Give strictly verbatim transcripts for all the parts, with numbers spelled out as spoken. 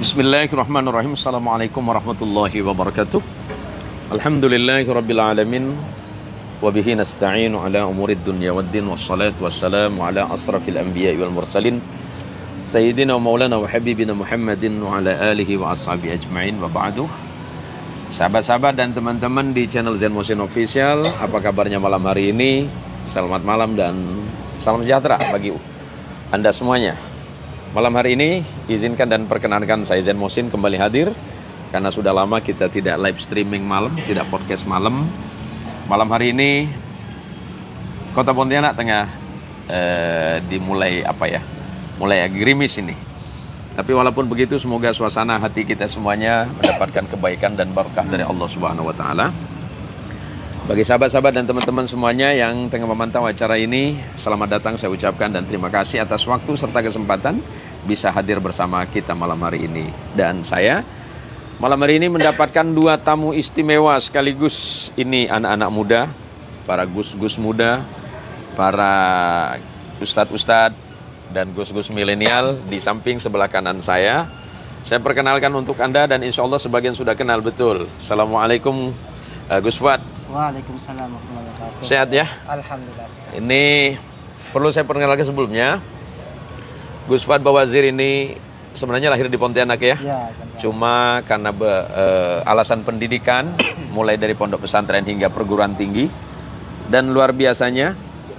Bismillahirrahmanirrahim. Assalamualaikum warahmatullahi wabarakatuh. Alhamdulillahi rabbil alamin. Wabihi nasta'inu ala umurid dunya waddin. Wassalatu wassalamu ala asrafil anbiya wal mursalin Sayyidina wa maulana wa habibina Muhammadin wa ala alihi wa ashabi ajma'in. Wa ba'du. Sahabat-sahabat dan teman-teman di channel Zen Motion Official, apa kabarnya malam hari ini? Selamat malam dan salam sejahtera bagi Anda semuanya. Malam hari ini izinkan dan perkenankan saya Zen Motion kembali hadir, karena sudah lama kita tidak live streaming malam, tidak podcast malam. Malam hari ini Kota Pontianak tengah eh, dimulai apa ya, mulai gerimis ini. Tapi walaupun begitu, semoga suasana hati kita semuanya mendapatkan kebaikan dan berkah dari Allah Subhanahu Wa Taala. Bagi sahabat-sahabat dan teman-teman semuanya yang tengah memantau acara ini, selamat datang saya ucapkan dan terima kasih atas waktu serta kesempatan bisa hadir bersama kita malam hari ini. Dan saya malam hari ini mendapatkan dua tamu istimewa sekaligus. Ini anak-anak muda, para gus-gus muda, para ustadz-ustadz dan gus-gus milenial di samping sebelah kanan saya. Saya perkenalkan untuk Anda dan insya Allah sebagian sudah kenal betul. Assalamualaikum uh, Gus Fuad. Waalaikumsalam warahmatullahi wabarakatuh. Sehat ya? Alhamdulillah. Ini perlu saya perkenalkan sebelumnya, Gus Fuad Bawazir ini sebenarnya lahir di Pontianak ya? Ya, Cuma karena be, uh, alasan pendidikan, mulai dari pondok pesantren hingga perguruan tinggi. Dan luar biasanya,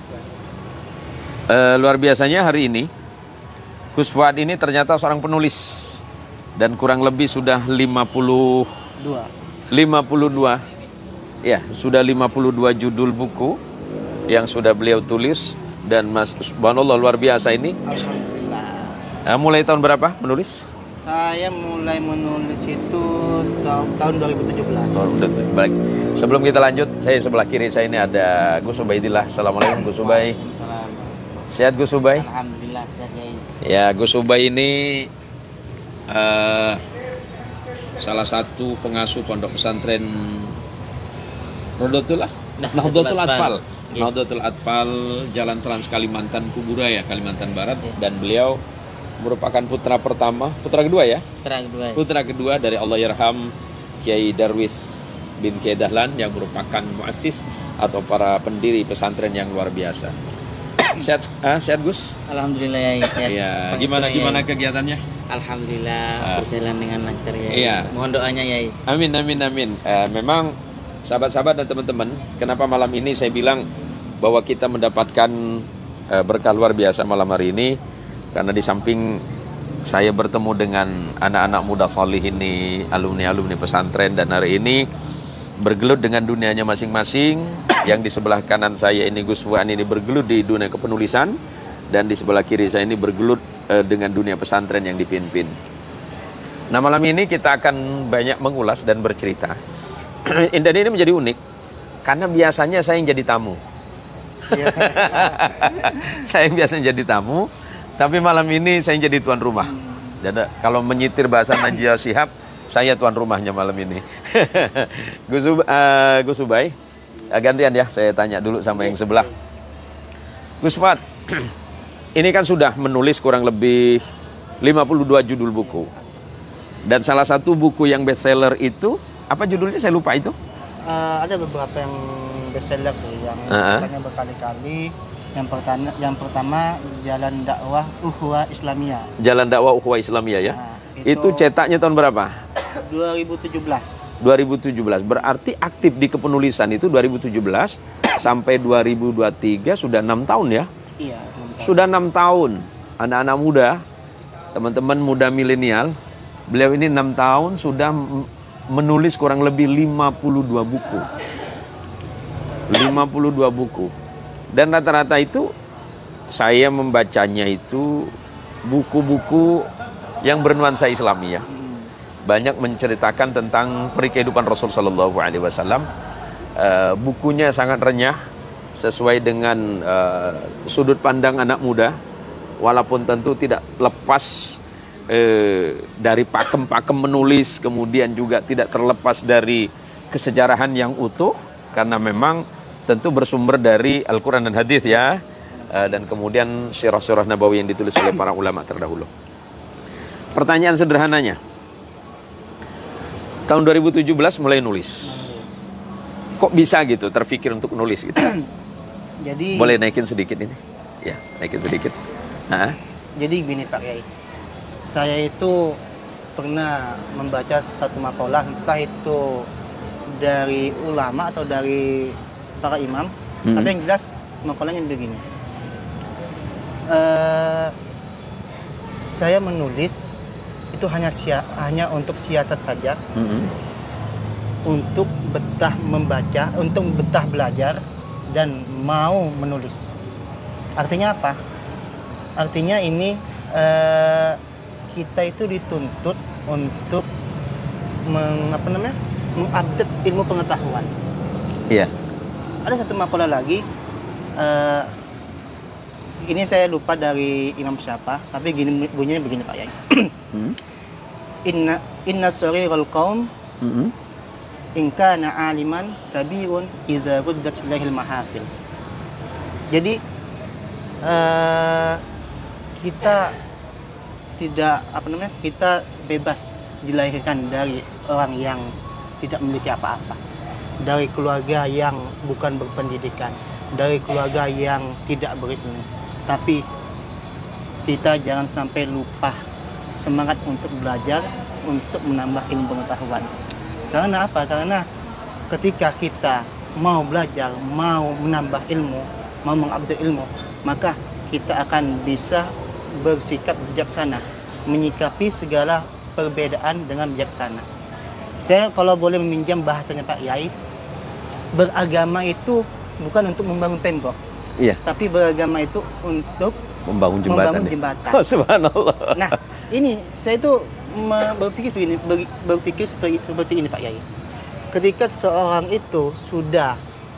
uh, luar biasanya hari ini, Gus Fuad ini ternyata seorang penulis. Dan kurang lebih sudah lima puluh dua. lima puluh dua. Ya, sudah lima puluh dua judul buku yang sudah beliau tulis. Dan Mas, subhanallah luar biasa ini. Alhamdulillah. Nah, mulai tahun berapa menulis? Saya mulai menulis itu tahun dua ribu tujuh belas. Oh, udah balik. Sebelum kita lanjut, saya sebelah kiri saya ini ada Gus Ubaidillah. Assalamualaikum Gus Ubay. Waalaikumsalam. Sehat Gus Ubay? Alhamdulillah sehat Ya, ya. Gus Ubay ini uh, salah satu pengasuh pondok pesantren Nahdlatul Nahdlatul Atfal. Nahdlatul Atfal Jalan Trans Kalimantan Kuburaya, Kalimantan Barat. Dan beliau merupakan putra pertama, putra kedua ya? Putra kedua. Putra kedua dari Allahyarham Kiai Darwis bin Kiai Dahlan yang merupakan muassis atau para pendiri pesantren yang luar biasa. Sehat, ah, sehat Gus? Alhamdulillah ya. Sehat. Ya, gimana gimana kegiatannya? Alhamdulillah berjalan dengan lancar ya. Iya. Mohon doanya ya. Amin amin amin. Eh, memang sahabat-sahabat dan teman-teman, kenapa malam ini saya bilang bahwa kita mendapatkan uh, berkah luar biasa malam hari ini, karena di samping saya bertemu dengan anak-anak muda salih ini, alumni-alumni pesantren, dan hari ini bergelut dengan dunianya masing-masing. Yang di sebelah kanan saya ini Gus Fuad ini bergelut di dunia kepenulisan, dan di sebelah kiri saya ini bergelut uh, dengan dunia pesantren yang dipimpin. Nah, malam ini kita akan banyak mengulas dan bercerita. Dan ini menjadi unik karena biasanya saya yang jadi tamu. Saya yang biasanya jadi tamu, tapi malam ini saya yang jadi tuan rumah. Jadi kalau menyitir bahasa Najwa Shihab, saya tuan rumahnya malam ini. Gus uh, Gus Ubay, uh, gantian ya, saya tanya dulu sama yang sebelah. Gus Fuad, ini kan sudah menulis kurang lebih lima puluh dua judul buku. Dan salah satu buku yang bestseller itu, apa judulnya saya lupa itu? Uh, ada beberapa yang bestseller sih, yang uh-huh. berkali-kali. Yang pertama, yang pertama Jalan Dakwah Ukhuwah Islamiyah. Jalan Dakwah Ukhuwah Islamiyah ya. Nah, itu, itu cetaknya tahun berapa? dua ribu tujuh belas. dua ribu tujuh belas. Berarti aktif di kepenulisan itu dua ribu tujuh belas sampai dua ribu dua puluh tiga, sudah enam tahun ya? Iya, enam tahun. Sudah enam tahun. Anak-anak muda, teman-teman muda milenial, beliau ini enam tahun sudah menulis kurang lebih lima puluh dua buku. lima puluh dua buku. Dan rata-rata itu saya membacanya itu buku-buku yang bernuansa Islamiyah. Banyak menceritakan tentang perikehidupan Rasul sallallahu alaihi wasallam. Uh, bukunya sangat renyah, sesuai dengan uh, sudut pandang anak muda, walaupun tentu tidak lepas Eh, dari pakem-pakem menulis, kemudian juga tidak terlepas dari kesejarahan yang utuh, karena memang tentu bersumber dari Al-Quran dan Hadis ya, eh, dan kemudian sirah-sirah Nabawi yang ditulis oleh para ulama terdahulu. Pertanyaan sederhananya, Tahun dua ribu tujuh belas mulai nulis. Kok bisa gitu terpikir untuk nulis gitu? Jadi Boleh naikin sedikit ini? Ya, naikin sedikit. Hah? Jadi gini Pak Yai, saya itu pernah membaca satu makalah, entah itu dari ulama atau dari para imam, Hmm. tapi yang jelas makalahnya begini. Eh, saya menulis itu hanya sia- hanya untuk siasat saja, Mm-mm. untuk betah membaca, untuk betah belajar dan mau menulis. Artinya apa? Artinya ini eh, kita itu dituntut untuk meng, apa namanya? mengupdate ilmu pengetahuan. Iya. Ada satu makalah lagi, eh, ini saya lupa dari imam siapa, tapi gini bunyinya begini Pak Yai. Hmm. Inna inna sariral qaum Mm-mm. in kana aliman kabirun idza ruddat ilahil mahafil. Jadi eh, kita tidak apa namanya kita bebas dilahirkan dari orang yang tidak memiliki apa-apa, dari keluarga yang bukan berpendidikan, dari keluarga yang tidak berilmu. Tapi kita jangan sampai lupa semangat untuk belajar, untuk menambah ilmu pengetahuan. Karena apa? Karena ketika kita mau belajar, mau menambah ilmu, mau mengupdate ilmu, maka kita akan bisa bersikap bijaksana, menyikapi segala perbedaan dengan bijaksana. Saya kalau boleh meminjam bahasanya Pak Yai, beragama itu bukan untuk membangun tembok, Iya, tapi beragama itu untuk membangun jembatan. membangun ya. jembatan. Oh, subhanallah. Nah, ini saya itu me- berpikir begini, ber- berpikir seperti, seperti ini Pak Yai. Ketika seorang itu sudah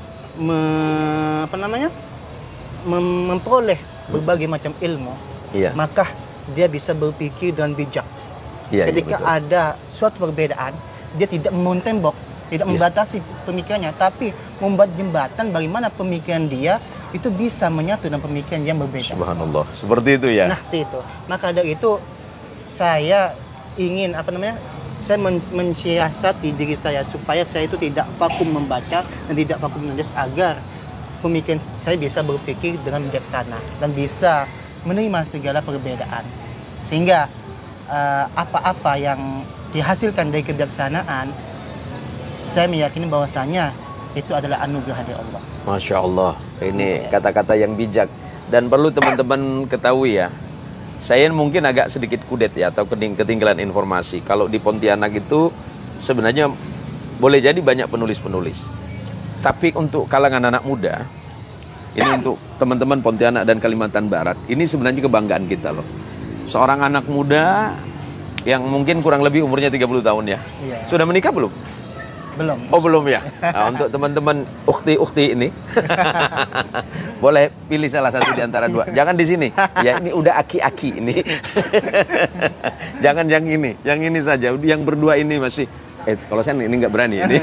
me- apa namanya? mem- memperoleh berbagai macam ilmu, Iya. maka dia bisa berpikir dengan bijak. Iya, iya, Ketika betul. ada suatu perbedaan, dia tidak membangun tembok, tidak Iya. membatasi pemikirannya, tapi membuat jembatan bagaimana pemikiran dia itu bisa menyatu dengan pemikiran yang berbeda. Subhanallah. Seperti itu ya. Nah, itu. Maka dari itu saya ingin apa namanya? Saya men mensiasati diri saya supaya saya itu tidak vakum membaca dan tidak vakum menulis, agar pemikiran saya bisa berpikir dengan bijaksana dan bisa menerima segala perbedaan. Sehingga eh, apa-apa yang dihasilkan dari kebijaksanaan, saya meyakini bahwasanya itu adalah anugerah dari Allah. Masya Allah. Ini kata-kata yang bijak. Dan perlu teman-teman ketahui ya, saya mungkin agak sedikit kudet ya, atau keting- ketinggalan informasi. Kalau di Pontianak itu sebenarnya boleh jadi banyak penulis-penulis. Tapi untuk kalangan anak muda, ini untuk teman-teman Pontianak dan Kalimantan Barat, ini sebenarnya kebanggaan kita loh. Seorang anak muda yang mungkin kurang lebih umurnya tiga puluh tahun ya. Iya. Sudah menikah belum? Belum. Oh belum ya? Nah, untuk teman-teman ukti-ukti ini, boleh pilih salah satu di antara dua. Jangan di sini. Ya ini udah aki-aki ini. Jangan yang ini, yang ini saja. Yang berdua ini masih. Eh kalau saya ini nggak berani ini.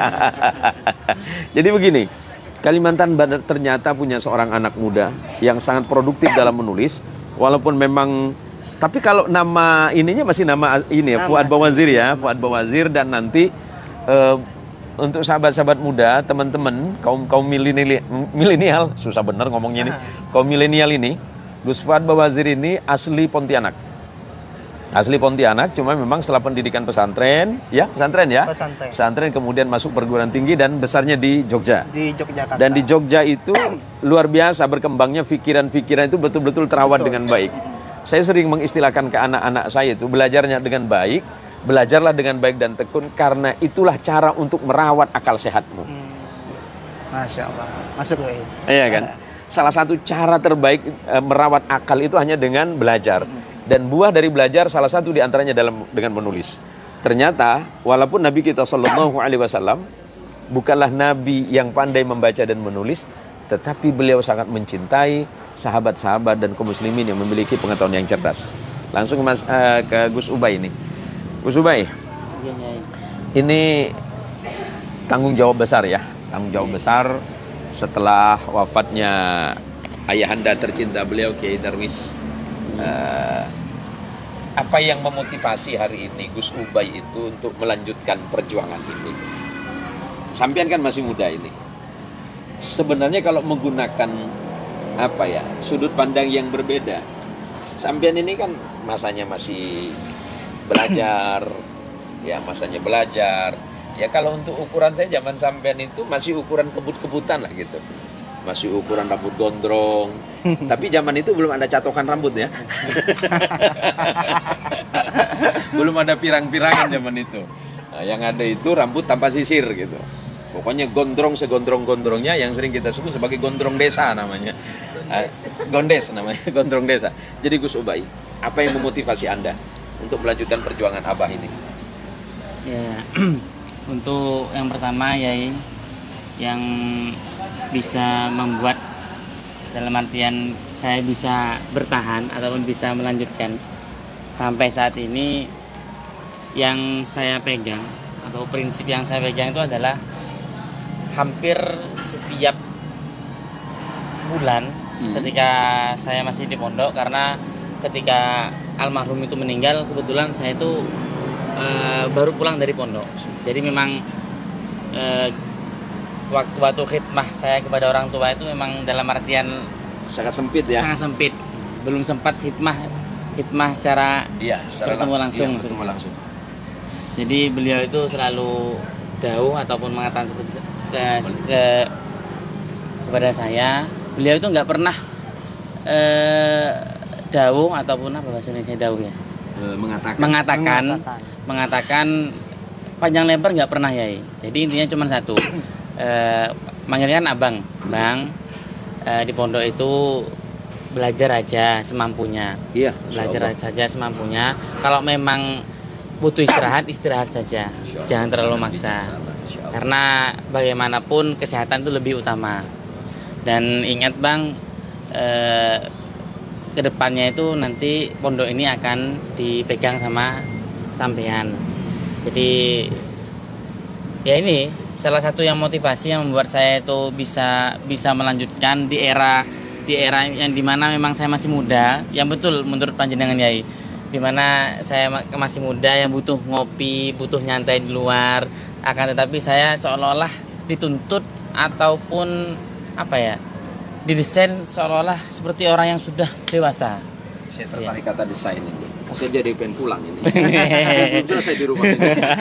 Jadi begini, Kalimantan Barat ternyata punya seorang anak muda yang sangat produktif dalam menulis, walaupun memang. Tapi kalau nama ininya masih nama ini ya, Nama Fuad asli. Bawazir ya, Fuad Bawazir, dan nanti eh, untuk sahabat-sahabat muda, teman-teman kaum kaum milenial, milenial susah bener ngomongnya ini, kaum milenial ini, Gus Fuad Bawazir ini asli Pontianak, asli Pontianak, cuma memang setelah pendidikan pesantren, ya pesantren ya, Pesantren. pesantren kemudian masuk perguruan tinggi dan besarnya di Jogja. Di Yogyakarta. Dan di Jogja itu luar biasa berkembangnya pikiran-pikiran itu betul-betul terawat Betul. dengan baik. Saya sering mengistilahkan ke anak-anak saya itu, belajarnya dengan baik, belajarlah dengan baik dan tekun, karena itulah cara untuk merawat akal sehatmu. Hmm. Masya Allah. Masuk loh ini. Iya kan? Salah satu cara terbaik e, merawat akal itu hanya dengan belajar. Dan buah dari belajar salah satu diantaranya dalam dengan menulis. Ternyata walaupun Nabi kita Shallallahu Alaihi Wasallam bukanlah Nabi yang pandai membaca dan menulis, tetapi beliau sangat mencintai sahabat-sahabat dan kaum muslimin yang memiliki pengetahuan yang cerdas. Langsung mas, uh, ke Gus Ubay ini. Gus Ubay, Gini, ini tanggung jawab besar ya, tanggung jawab besar setelah wafatnya ayahanda tercinta beliau Kiai Darwis. Uh, apa yang memotivasi hari ini Gus Ubay itu untuk melanjutkan perjuangan ini? Sampean kan masih muda ini. Sebenarnya kalau menggunakan apa ya, sudut pandang yang berbeda, sampean ini kan masanya masih belajar, ya masanya belajar. Ya kalau untuk ukuran saya zaman sampean itu masih ukuran kebut-kebutan lah gitu. Masih ukuran rambut gondrong. Tapi zaman itu belum ada catokan rambut ya. Belum ada pirang-pirangan zaman itu. Nah, yang ada itu rambut tanpa sisir gitu. Pokoknya gondrong segondrong-gondrongnya, yang sering kita sebut sebagai gondrong desa namanya. Uh, gondes namanya, gondrong desa. Jadi Gus Ubay, apa yang memotivasi Anda untuk melanjutkan perjuangan Abah ini? Ya, untuk yang pertama ya yang bisa membuat, dalam artian saya bisa bertahan ataupun bisa melanjutkan sampai saat ini, yang saya pegang atau prinsip yang saya pegang itu adalah hampir setiap bulan hmm. ketika saya masih di pondok, karena ketika almarhum itu meninggal kebetulan saya itu e, baru pulang dari pondok. Jadi memang e, waktu-waktu khidmah saya kepada orang tua itu memang dalam artian sangat sempit ya. Sangat sempit. Belum sempat khidmah khidmah secara, iya, secara bertemu langsung. Iya, bertemu langsung. Jadi beliau itu selalu dawuh ataupun mengatakan seperti ke, ke kepada saya, beliau itu nggak pernah eh, dawuh ataupun apa bahasa Indonesia dawuh ya? E, mengatakan. Mengatakan, Mengatakan. mengatakan panjang lebar nggak pernah ya. Jadi intinya cuma satu. Eh, manggilnya kan abang, bang, eh, di pondok itu belajar aja semampunya. Iya. Belajar saja semampunya. Kalau memang butuh istirahat, istirahat saja. Jangan terlalu maksa. Karena bagaimanapun kesehatan itu lebih utama. Dan ingat bang, eh, kedepannya itu nanti pondok ini akan dipegang sama sampean. Jadi ya ini salah satu yang motivasi yang membuat saya itu bisa bisa melanjutkan di era di era yang dimana memang saya masih muda, yang betul menurut panjenengan Yai, dimana saya masih muda yang butuh ngopi, butuh nyantai di luar, akan tetapi saya seolah-olah dituntut ataupun apa ya, didesain seolah-olah seperti orang yang sudah dewasa. Saya tertarik ya. Kata desain itu. Saya jadi pengen pulang ini. Belum selesai di rumah ini.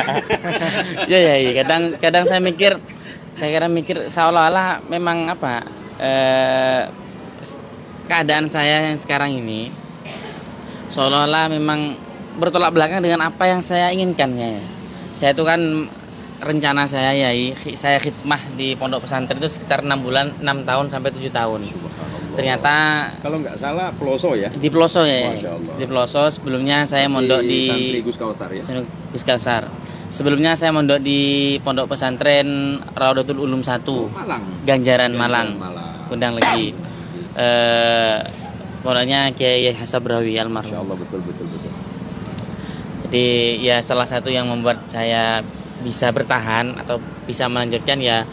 Ya ya, ya. kadang kadang saya mikir, saya kadang mikir seolah-olah memang apa eh, keadaan saya yang sekarang ini seolah-olah memang bertolak belakang dengan apa yang saya inginkan ya. Saya itu kan rencana saya ya, saya khidmah di pondok pesantren itu sekitar enam bulan, enam tahun sampai tujuh tahun. Ternyata kalau nggak salah Peloso ya. Di Peloso ya. Di Peloso. Sebelumnya saya mondok di, di Santri Gus Kautsar ya. Gus Kautsar. Sebelumnya saya mondok di pondok pesantren Raudatul Ulum satu. Oh, Malang. Ganjaran, Ganjaran Malang. Malang. Kundang Legi. Eh pondoknya Kiai Hasabrawi almarhum. Insyaallah betul betul betul. Jadi ya salah satu yang membuat saya bisa bertahan atau bisa melanjutkan ya,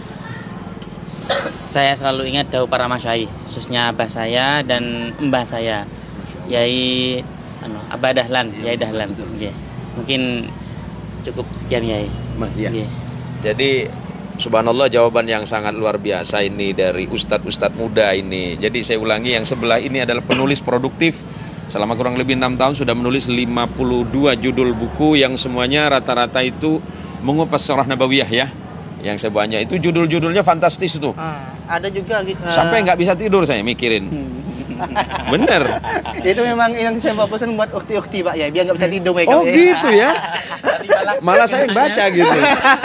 saya selalu ingat dawuh para masyayikh, khususnya abah saya dan mbah saya, Yai anu, Abah Dahlan, Yai Dahlan. Ya. Mungkin cukup sekian Yai. Ya. Ya. Jadi subhanallah, jawaban yang sangat luar biasa ini dari ustadz-ustadz muda ini. Jadi saya ulangi, yang sebelah ini adalah penulis produktif. Selama kurang lebih enam tahun sudah menulis lima puluh dua judul buku yang semuanya rata-rata itu mengupas Sirah Nabawiyah ya. Yang saya banyak itu judul-judulnya fantastis tuh. Ah, ada juga uh, sampai nggak bisa tidur saya mikirin. Bener. Itu memang yang saya fokusin buat ukti-ukti Pak ya, biar nggak bisa tidur mereka. Oh ya. Gitu ya. Malah saya yang baca gitu.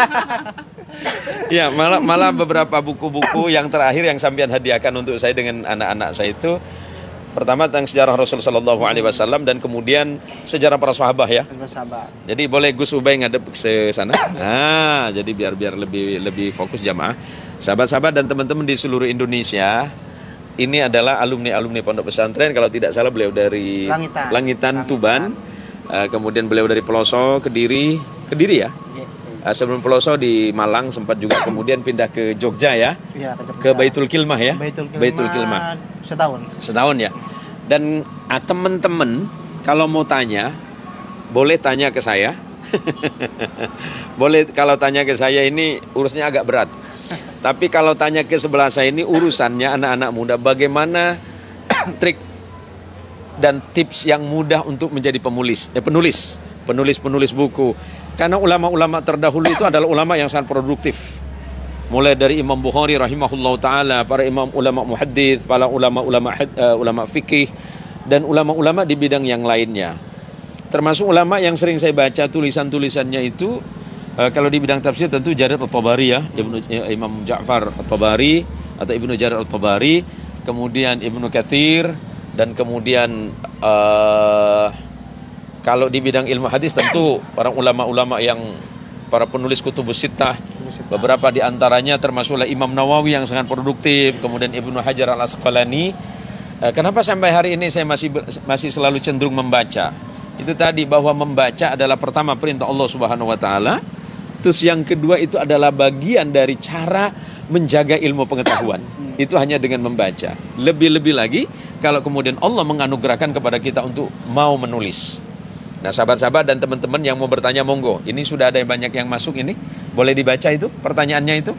Ya malah malah beberapa buku-buku yang terakhir yang sampean hadiahkan untuk saya dengan anak-anak saya itu, pertama tentang sejarah Rasul Shallallahu Alaihi Wasallam dan kemudian sejarah para sahabat ya. Sahabat. Jadi boleh Gus Ubay ngadep ke sana. Nah, jadi biar biar lebih lebih fokus jamaah. Sahabat-sahabat dan teman-teman di seluruh Indonesia, ini adalah alumni-alumni pondok pesantren. Kalau tidak salah beliau dari Langitan, Langitan, Langitan. Tuban. Uh, kemudian beliau dari Peloso, Kediri, Kediri ya. Uh, sebelum Peloso di Malang, sempat juga kemudian pindah ke Jogja ya. Ya, ke Baitul Kilmah ya. Baitul Kilmah, Baitul Kilmah. Setahun. Setahun ya. Dan ah, teman-teman kalau mau tanya, boleh tanya ke saya. Boleh kalau tanya ke saya ini urusnya agak berat. Tapi kalau tanya ke sebelah saya ini urusannya anak-anak muda, bagaimana trik dan tips yang mudah untuk menjadi penulis, eh, penulis, penulis-penulis buku. Karena ulama-ulama terdahulu itu adalah ulama yang sangat produktif. Mulai dari Imam Bukhari rahimahullah ta'ala, para imam ulama muhaddits, para ulama-ulama uh, ulama fikih, dan ulama-ulama di bidang yang lainnya. Termasuk ulama yang sering saya baca tulisan-tulisannya itu, uh, kalau di bidang tafsir tentu Jarir At-Tabari ya, Ibnu, uh, Imam Ja'far At-Tabari atau Ibnu Jarir At-Tabari, kemudian Ibnu Katsir, dan kemudian uh, kalau di bidang ilmu hadis tentu para ulama-ulama yang para penulis kutubus sittah, beberapa di antaranya termasuklah Imam Nawawi yang sangat produktif, kemudian Ibnu Hajar Al-Asqalani. Uh, kenapa sampai hari ini saya masih masih selalu cenderung membaca? Itu tadi bahwa membaca adalah pertama perintah Allah Subhanahu wa taala. Terus yang kedua itu adalah bagian dari cara menjaga ilmu pengetahuan. Itu hanya dengan membaca. Lebih-lebih lagi kalau kemudian Allah menganugerahkan kepada kita untuk mau menulis. Nah, sahabat-sahabat dan teman-teman yang mau bertanya, monggo. Ini sudah ada banyak yang masuk ini. Boleh dibaca itu pertanyaannya itu?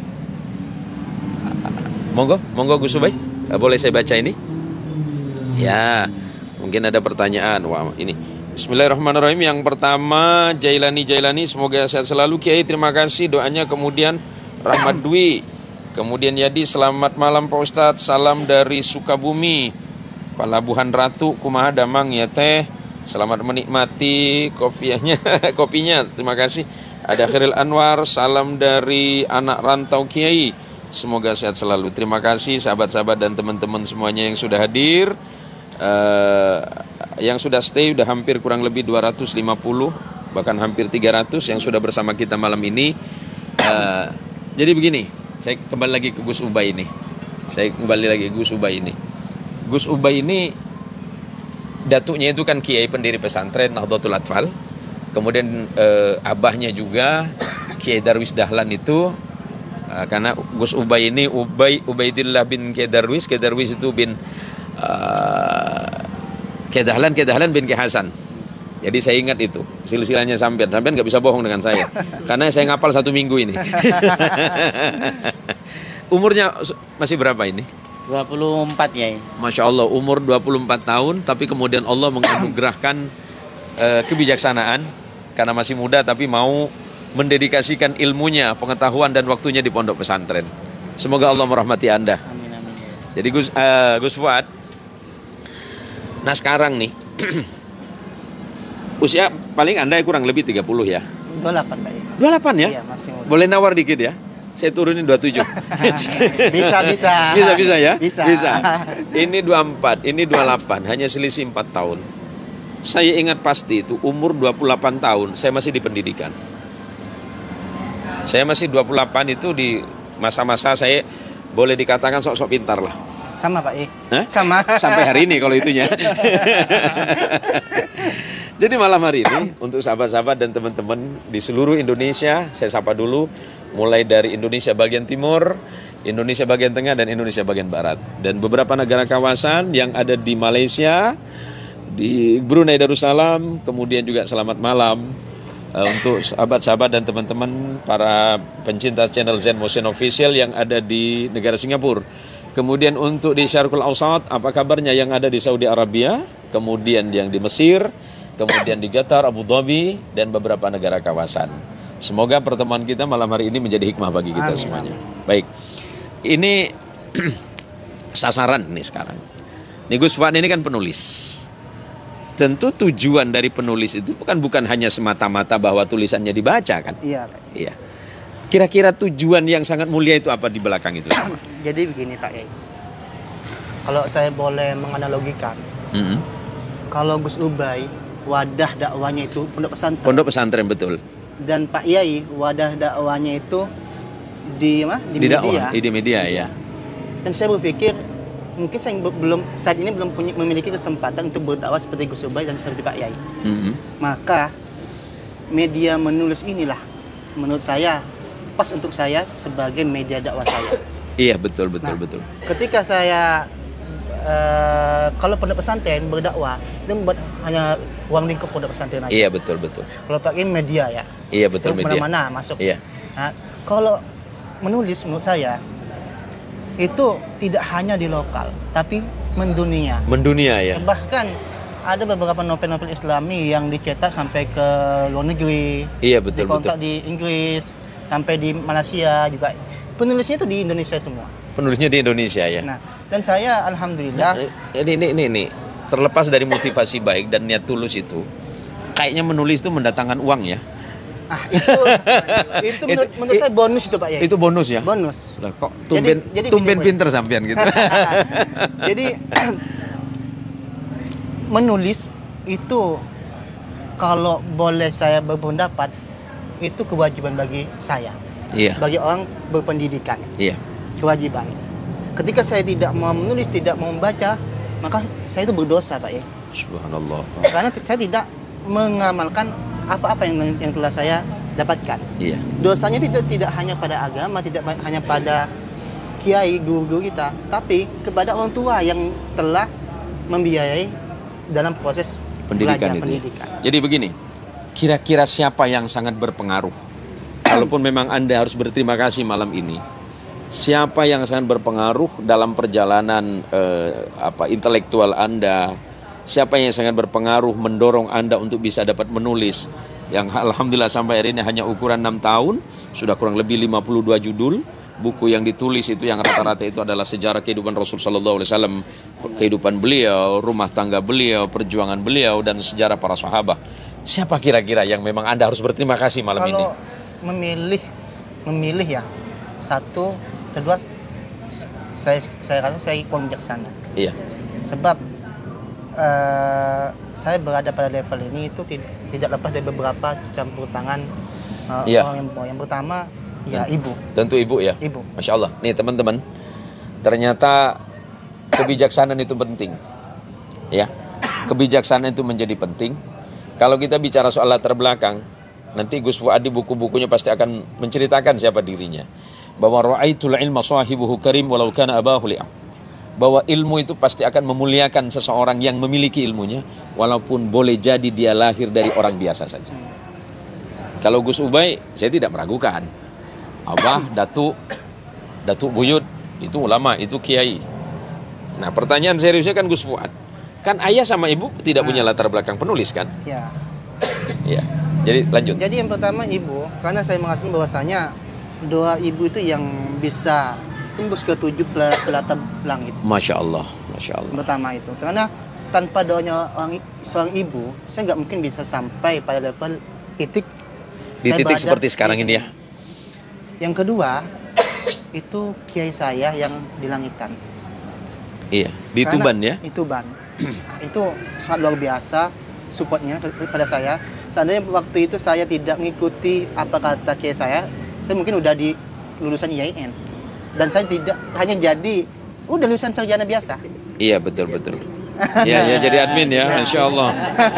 Monggo, monggo Gus Ubay. Boleh saya baca ini? Ya, mungkin ada pertanyaan. Wah, ini. Bismillahirrahmanirrahim. Yang pertama, Jailani Jailani, semoga sehat selalu. Kiai, terima kasih doanya. Kemudian Rahmat Dwi. Kemudian Yadi, selamat malam Pak Ustadz. Salam dari Sukabumi. Palabuhan Ratu, kumaha damang ya teh. Selamat menikmati kopiahnya, kopinya. Terima kasih. Ada Khairil Anwar, salam dari anak rantau Kiai. Semoga sehat selalu. Terima kasih sahabat-sahabat dan teman-teman semuanya yang sudah hadir. Uh, yang sudah stay udah hampir kurang lebih dua ratus lima puluh, bahkan hampir tiga ratus yang sudah bersama kita malam ini. Uh, jadi begini, saya kembali lagi ke Gus Ubay ini. Saya kembali lagi ke Gus Ubay ini. Gus Ubay ini datuknya itu kan kiai pendiri pesantren Nahdlatul Atfal. Kemudian eh, abahnya juga Kiai Darwis Dahlan itu, eh, karena Gus Ubay ini Ubay Ubaidillah bin Kiai Darwis, Kiai Darwis itu bin uh, Kiai Dahlan, Kiai Dahlan bin Kiai Hasan. Jadi saya ingat itu silsilahnya sampean. Sampean nggak bisa bohong dengan saya karena saya ngapal satu minggu ini. Umurnya masih berapa ini? dua puluh empat ya. Masya Allah, umur dua puluh empat tahun, tapi kemudian Allah menganugerahkan uh, kebijaksanaan karena masih muda tapi mau mendedikasikan ilmunya, pengetahuan dan waktunya di pondok pesantren. Semoga Allah merahmati Anda. Amin, amin. Jadi Gus, uh, Gus Fuad, nah sekarang nih usia paling Anda kurang lebih tiga puluh ya? dua puluh delapan Pak. dua puluh delapan ya? Iya, masih muda. Boleh nawar dikit ya? Saya turunin dua puluh tujuh. Bisa, bisa. Bisa, bisa ya? Bisa. Bisa. Ini dua puluh empat, ini dua puluh delapan, hanya selisih empat tahun. Saya ingat pasti itu umur dua puluh delapan tahun, saya masih di pendidikan. Saya masih dua puluh delapan itu di masa-masa saya boleh dikatakan sok-sok pintar lah. Sama Pak. Eh. Hah? Sama. Sampai hari ini kalau itunya. Jadi malam hari ini untuk sahabat-sahabat dan teman-teman di seluruh Indonesia, saya sapa dulu. Mulai dari Indonesia bagian timur, Indonesia bagian tengah, dan Indonesia bagian barat. Dan beberapa negara kawasan yang ada di Malaysia, di Brunei Darussalam, kemudian juga selamat malam uh, untuk sahabat-sahabat dan teman-teman para pencinta channel Zen Motion Official yang ada di negara Singapura. Kemudian untuk di Syarqul Awsat, apa kabarnya yang ada di Saudi Arabia, kemudian yang di Mesir, kemudian di Qatar, Abu Dhabi, dan beberapa negara kawasan. Semoga pertemuan kita malam hari ini menjadi hikmah bagi kita amin, semuanya. Amin. Baik, ini sasaran nih sekarang. Nih Gus Fuad ini kan penulis. Tentu tujuan dari penulis itu bukan bukan hanya semata-mata bahwa tulisannya dibaca kan? Iya Pak. Iya. Kira-kira tujuan yang sangat mulia itu apa di belakang itu? Jadi begini Pak Yai. Kalau saya boleh menganalogikan, Mm-hmm. kalau Gus Ubay wadah dakwanya itu pondok pesantren. Pondok pesantren betul. Dan Pak Yai wadah dakwanya itu di mana? Di, Di media. dakwah, di media ya. Dan saya berpikir mungkin saya belum saat ini belum punya, memiliki kesempatan untuk berdakwah seperti Gus Ubay dan seperti Pak Yai. Mm-hmm. Maka media menulis inilah menurut saya pas untuk saya sebagai media dakwah saya. Iya betul betul Nah, betul. Ketika saya uh, kalau pondok pesantren berdakwah itu buat hanya ruang lingkup pondok pesantren aja. Iya, betul betul. Kalau pakai media ya. Iya, betul, Terus media. Mana-mana masuk. Iya. Nah, kalau menulis menurut saya itu tidak hanya di lokal, tapi mendunia. Mendunia ya. Bahkan ada beberapa novel-novel Islami yang dicetak sampai ke luar negeri. Iya, betul dikontrak betul. di Inggris, sampai di Malaysia juga. Penulisnya itu di Indonesia semua. Penulisnya di Indonesia ya. Nah, dan saya alhamdulillah Nah, ini, ini, ini, ini, terlepas dari motivasi baik dan niat tulus itu, kayaknya menulis itu mendatangkan uang ya. ah itu itu menurut, menurut saya bonus itu Pak Yai. Itu bonus ya. Bonus. Lah, kok tumben, Jadi- jadi tumben gini, pinter sampean gitu. Jadi menulis itu kalau boleh saya berpendapat itu kewajiban bagi saya Iya, sebagai orang berpendidikan, iya. kewajiban. Ketika saya tidak mau menulis, tidak mau membaca, maka saya itu berdosa Pak ya. Subhanallah. Karena t- saya tidak mengamalkan apa-apa yang yang telah saya dapatkan. Iya, Dosanya tidak tidak hanya pada agama, tidak ba- hanya pada kiai guru-guru kita, tapi kepada orang tua yang telah membiayai dalam proses pendidikan belajar, itu. ya. pendidikan. Jadi begini, kira-kira siapa yang sangat berpengaruh? Kalaupun memang Anda harus berterima kasih malam ini, siapa yang sangat berpengaruh dalam perjalanan eh, apa intelektual Anda? Siapa yang sangat berpengaruh mendorong Anda untuk bisa dapat menulis? Yang alhamdulillah sampai hari ini hanya ukuran enam tahun, sudah kurang lebih lima puluh dua judul. Buku yang ditulis itu yang rata-rata itu adalah sejarah kehidupan Rasul sallallahu alaihi wasallam, kehidupan beliau, rumah tangga beliau, perjuangan beliau, dan sejarah para sahabat. Siapa kira-kira yang memang Anda harus berterima kasih malam ini? Kalau memilih memilih ya satu, kedua, saya saya rasa saya kurang bijaksana. Iya, Sebab eh, saya berada pada level ini itu tidak, tidak lepas dari beberapa campur tangan eh, Iya. orang yang yang pertama ya ibu, tentu Ibu ya. ibu. Masya Allah. Nih teman-teman, ternyata kebijaksanaan itu penting. Ya, kebijaksanaan itu menjadi penting. Kalau kita bicara soal latar belakang, nanti Gus Fuad di buku-bukunya pasti akan menceritakan siapa dirinya. Bahwa ra'aitul ilma sahibuhu karim walau kana abahu li'am. Bahwa ilmu itu pasti akan memuliakan seseorang yang memiliki ilmunya, walaupun boleh jadi dia lahir dari orang biasa saja. Kalau Gus Ubay, saya tidak meragukan. Abah, Datuk, Datuk Buyut, itu ulama, itu kiai. Nah, pertanyaan seriusnya kan Gus Fuad. Kan ayah sama ibu tidak punya latar belakang penulis kan? Ya. Iya. Jadi lanjut. Jadi yang pertama ibu, karena saya mengatakan bahwasanya doa ibu itu yang bisa tembus ke tujuh pelata langit. Masya Allah, Masya Allah. Pertama itu, karena tanpa doanya orang, seorang ibu, saya nggak mungkin bisa sampai pada level titik. Di saya titik berada seperti sekarang di- ini ya. Yang kedua, itu kiai saya yang di langitan. Iya, di Karena- Tuban ya. Di Tuban. Nah, itu sangat luar biasa supportnya pada saya. Seandainya waktu itu saya tidak mengikuti apa kata kiai saya, saya mungkin udah di lulusan I A I N. Dan saya tidak hanya jadi udah lulusan sarjana biasa. Iya, betul betul. Iya, ya jadi admin ya, Masya Allah.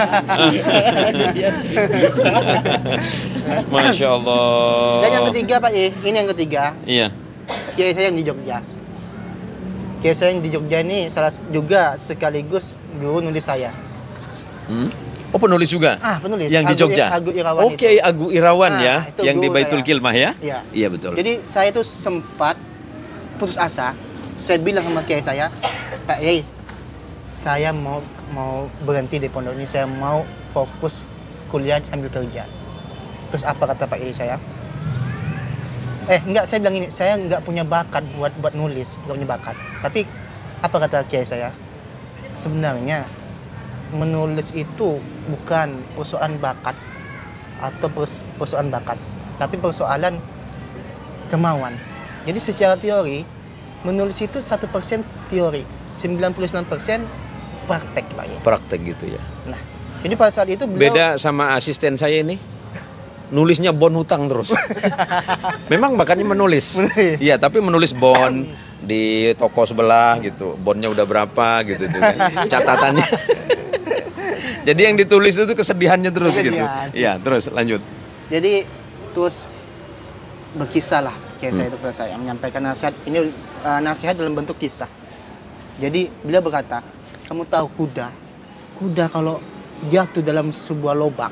Masya Allah. Dan yang ketiga Pak E, ini yang ketiga, Iya. kiai saya yang di Jogja. Kiai saya yang di Jogja ini salah juga sekaligus guru nulis saya. Hmm? Oh, penulis juga? Ah, penulis. Yang di Agu- Jogja? Agu Irawan Oke, itu. Agu Irawan Ah, ya, itu yang di guru Baitul saya. Kilmah ya? Iya. Iya, betul. Jadi saya itu sempat putus asa. Saya bilang sama kiai saya, Pak Yai, saya mau mau berhenti di pondok ini, saya mau fokus kuliah sambil kerja. Terus apa kata Pak Yai saya? Eh, enggak, saya bilang ini, saya enggak punya bakat buat buat nulis, enggak punya bakat. Tapi apa kata kiai saya? Sebenarnya menulis itu bukan persoalan bakat atau pers- persoalan bakat, tapi persoalan kemauan. Jadi secara teori menulis itu satu persen teori, sembilan puluh sembilan persen praktek Pak ya. Praktek gitu ya. Nah, jadi pada saat itu beliau Beda sama asisten saya ini. Nulisnya bon hutang terus. Memang bakatnya menulis. Menulis. Iya, tapi menulis bon di toko sebelah gitu. Bonnya udah berapa gitu tuh kan. Catatannya. Jadi yang ditulis itu kesedihannya terus gitu. Kesedihan. Iya, terus lanjut. jadi terus berkisah lah kayak saya itu pada saya menyampaikan nasihat ini, uh, nasihat dalam bentuk kisah. Jadi beliau berkata, kamu tahu kuda, kuda kalau jatuh dalam sebuah lubang,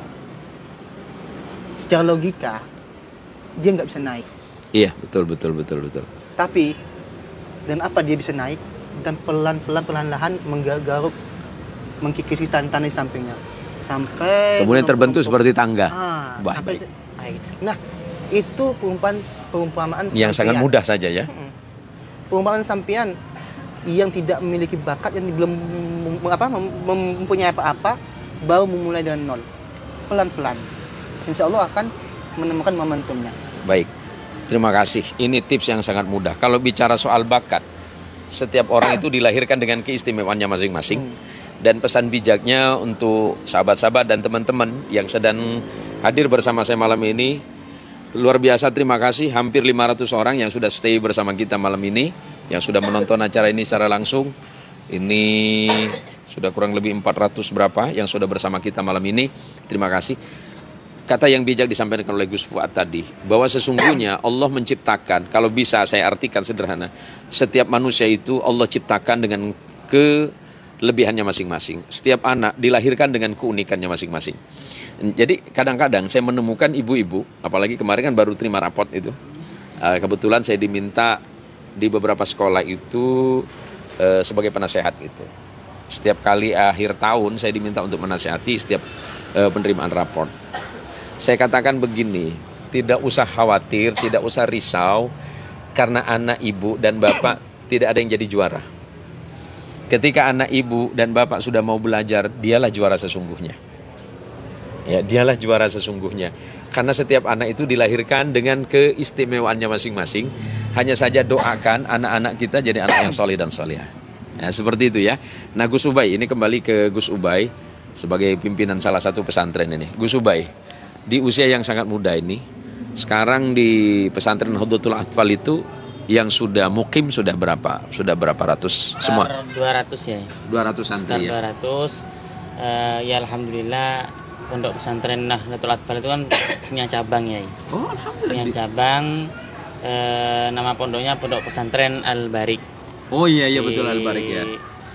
secara logika dia nggak bisa naik. Iya, betul, betul, betul, betul. Tapi dan apa dia bisa naik dan pelan-pelan perlahan-lahan menggaruk, mengkikis tanah di sampingnya sampai Kemudian terbentuk seperti tangga. Ah, Bah, sampai baik. baik. Nah, itu perumpamaan perumpamaan Yang sangat sampean. mudah saja ya. Mm-mm. Perumpamaan sampean yang tidak memiliki bakat, yang belum mem- apa mem- mempunyai apa-apa, baru memulai dengan nol, pelan-pelan, insya Allah akan menemukan momentumnya. Baik, terima kasih. Ini tips yang sangat mudah. Kalau bicara soal bakat, setiap orang itu dilahirkan dengan keistimewaannya masing-masing. Hmm. Dan pesan bijaknya untuk sahabat-sahabat dan teman-teman yang sedang hadir bersama saya malam ini, luar biasa, terima kasih. Hampir lima ratus orang yang sudah stay bersama kita malam ini, yang sudah menonton acara ini secara langsung. Ini sudah kurang lebih empat ratus berapa yang sudah bersama kita malam ini. Terima kasih. Kata yang bijak disampaikan oleh Gus Fuad tadi, bahwa sesungguhnya Allah menciptakan, kalau bisa saya artikan sederhana, setiap manusia itu Allah ciptakan dengan kelebihannya masing-masing. Setiap anak dilahirkan dengan keunikannya masing-masing. Jadi kadang-kadang saya menemukan ibu-ibu, apalagi kemarin kan baru terima rapot itu. Kebetulan saya diminta di beberapa sekolah itu sebagai penasehat itu. Setiap kali akhir tahun saya diminta untuk menasehati setiap penerimaan raport. Saya katakan begini, tidak usah khawatir, tidak usah risau, karena anak ibu dan bapak tidak ada yang jadi juara. Ketika anak ibu dan bapak sudah mau belajar, dialah juara sesungguhnya. Ya, dialah juara sesungguhnya. Karena setiap anak itu dilahirkan dengan keistimewaannya masing-masing. Hanya saja doakan anak-anak kita jadi anak yang soleh dan solehah. Ya, seperti itu ya. Nah, Gus Ubay, ini kembali ke Gus Ubay sebagai pimpinan salah satu pesantren ini. Gus Ubay, di usia yang sangat muda ini, sekarang di pesantren Hudatul Atfal itu yang sudah mukim sudah berapa? Sudah berapa ratus semua? dua ratus ya. dua ratus santri ya. dua ratus. Uh, ya alhamdulillah pondok pesantren Nahdlatul Atfal itu kan punya cabang ya. Oh, Punya alhamdulillah. cabang, uh, nama pondoknya Pondok Pesantren Al Barik. Oh iya iya betul Al Barik ya.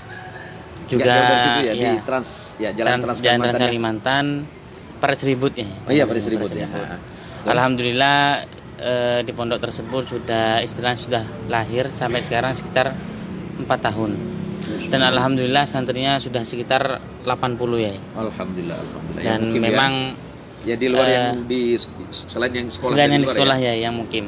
Juga Nggak jauh dari situ ya, ya, di Trans ya Jalan Trans, Trans Jalan Trans Kalimantan. Ya? Kalimantan, Parit Seribut ya. Oh iya, Parit Seribut ya. Alhamdulillah eh, di pondok tersebut sudah istilahnya sudah lahir sampai sekarang sekitar empat tahun. Dan alhamdulillah santrinya sudah sekitar delapan puluh ya. Alhamdulillah, alhamdulillah. Dan ya, memang ya, ya di luar eh, yang di selain yang sekolah selain yang di di luar sekolah ya. ya yang mukim.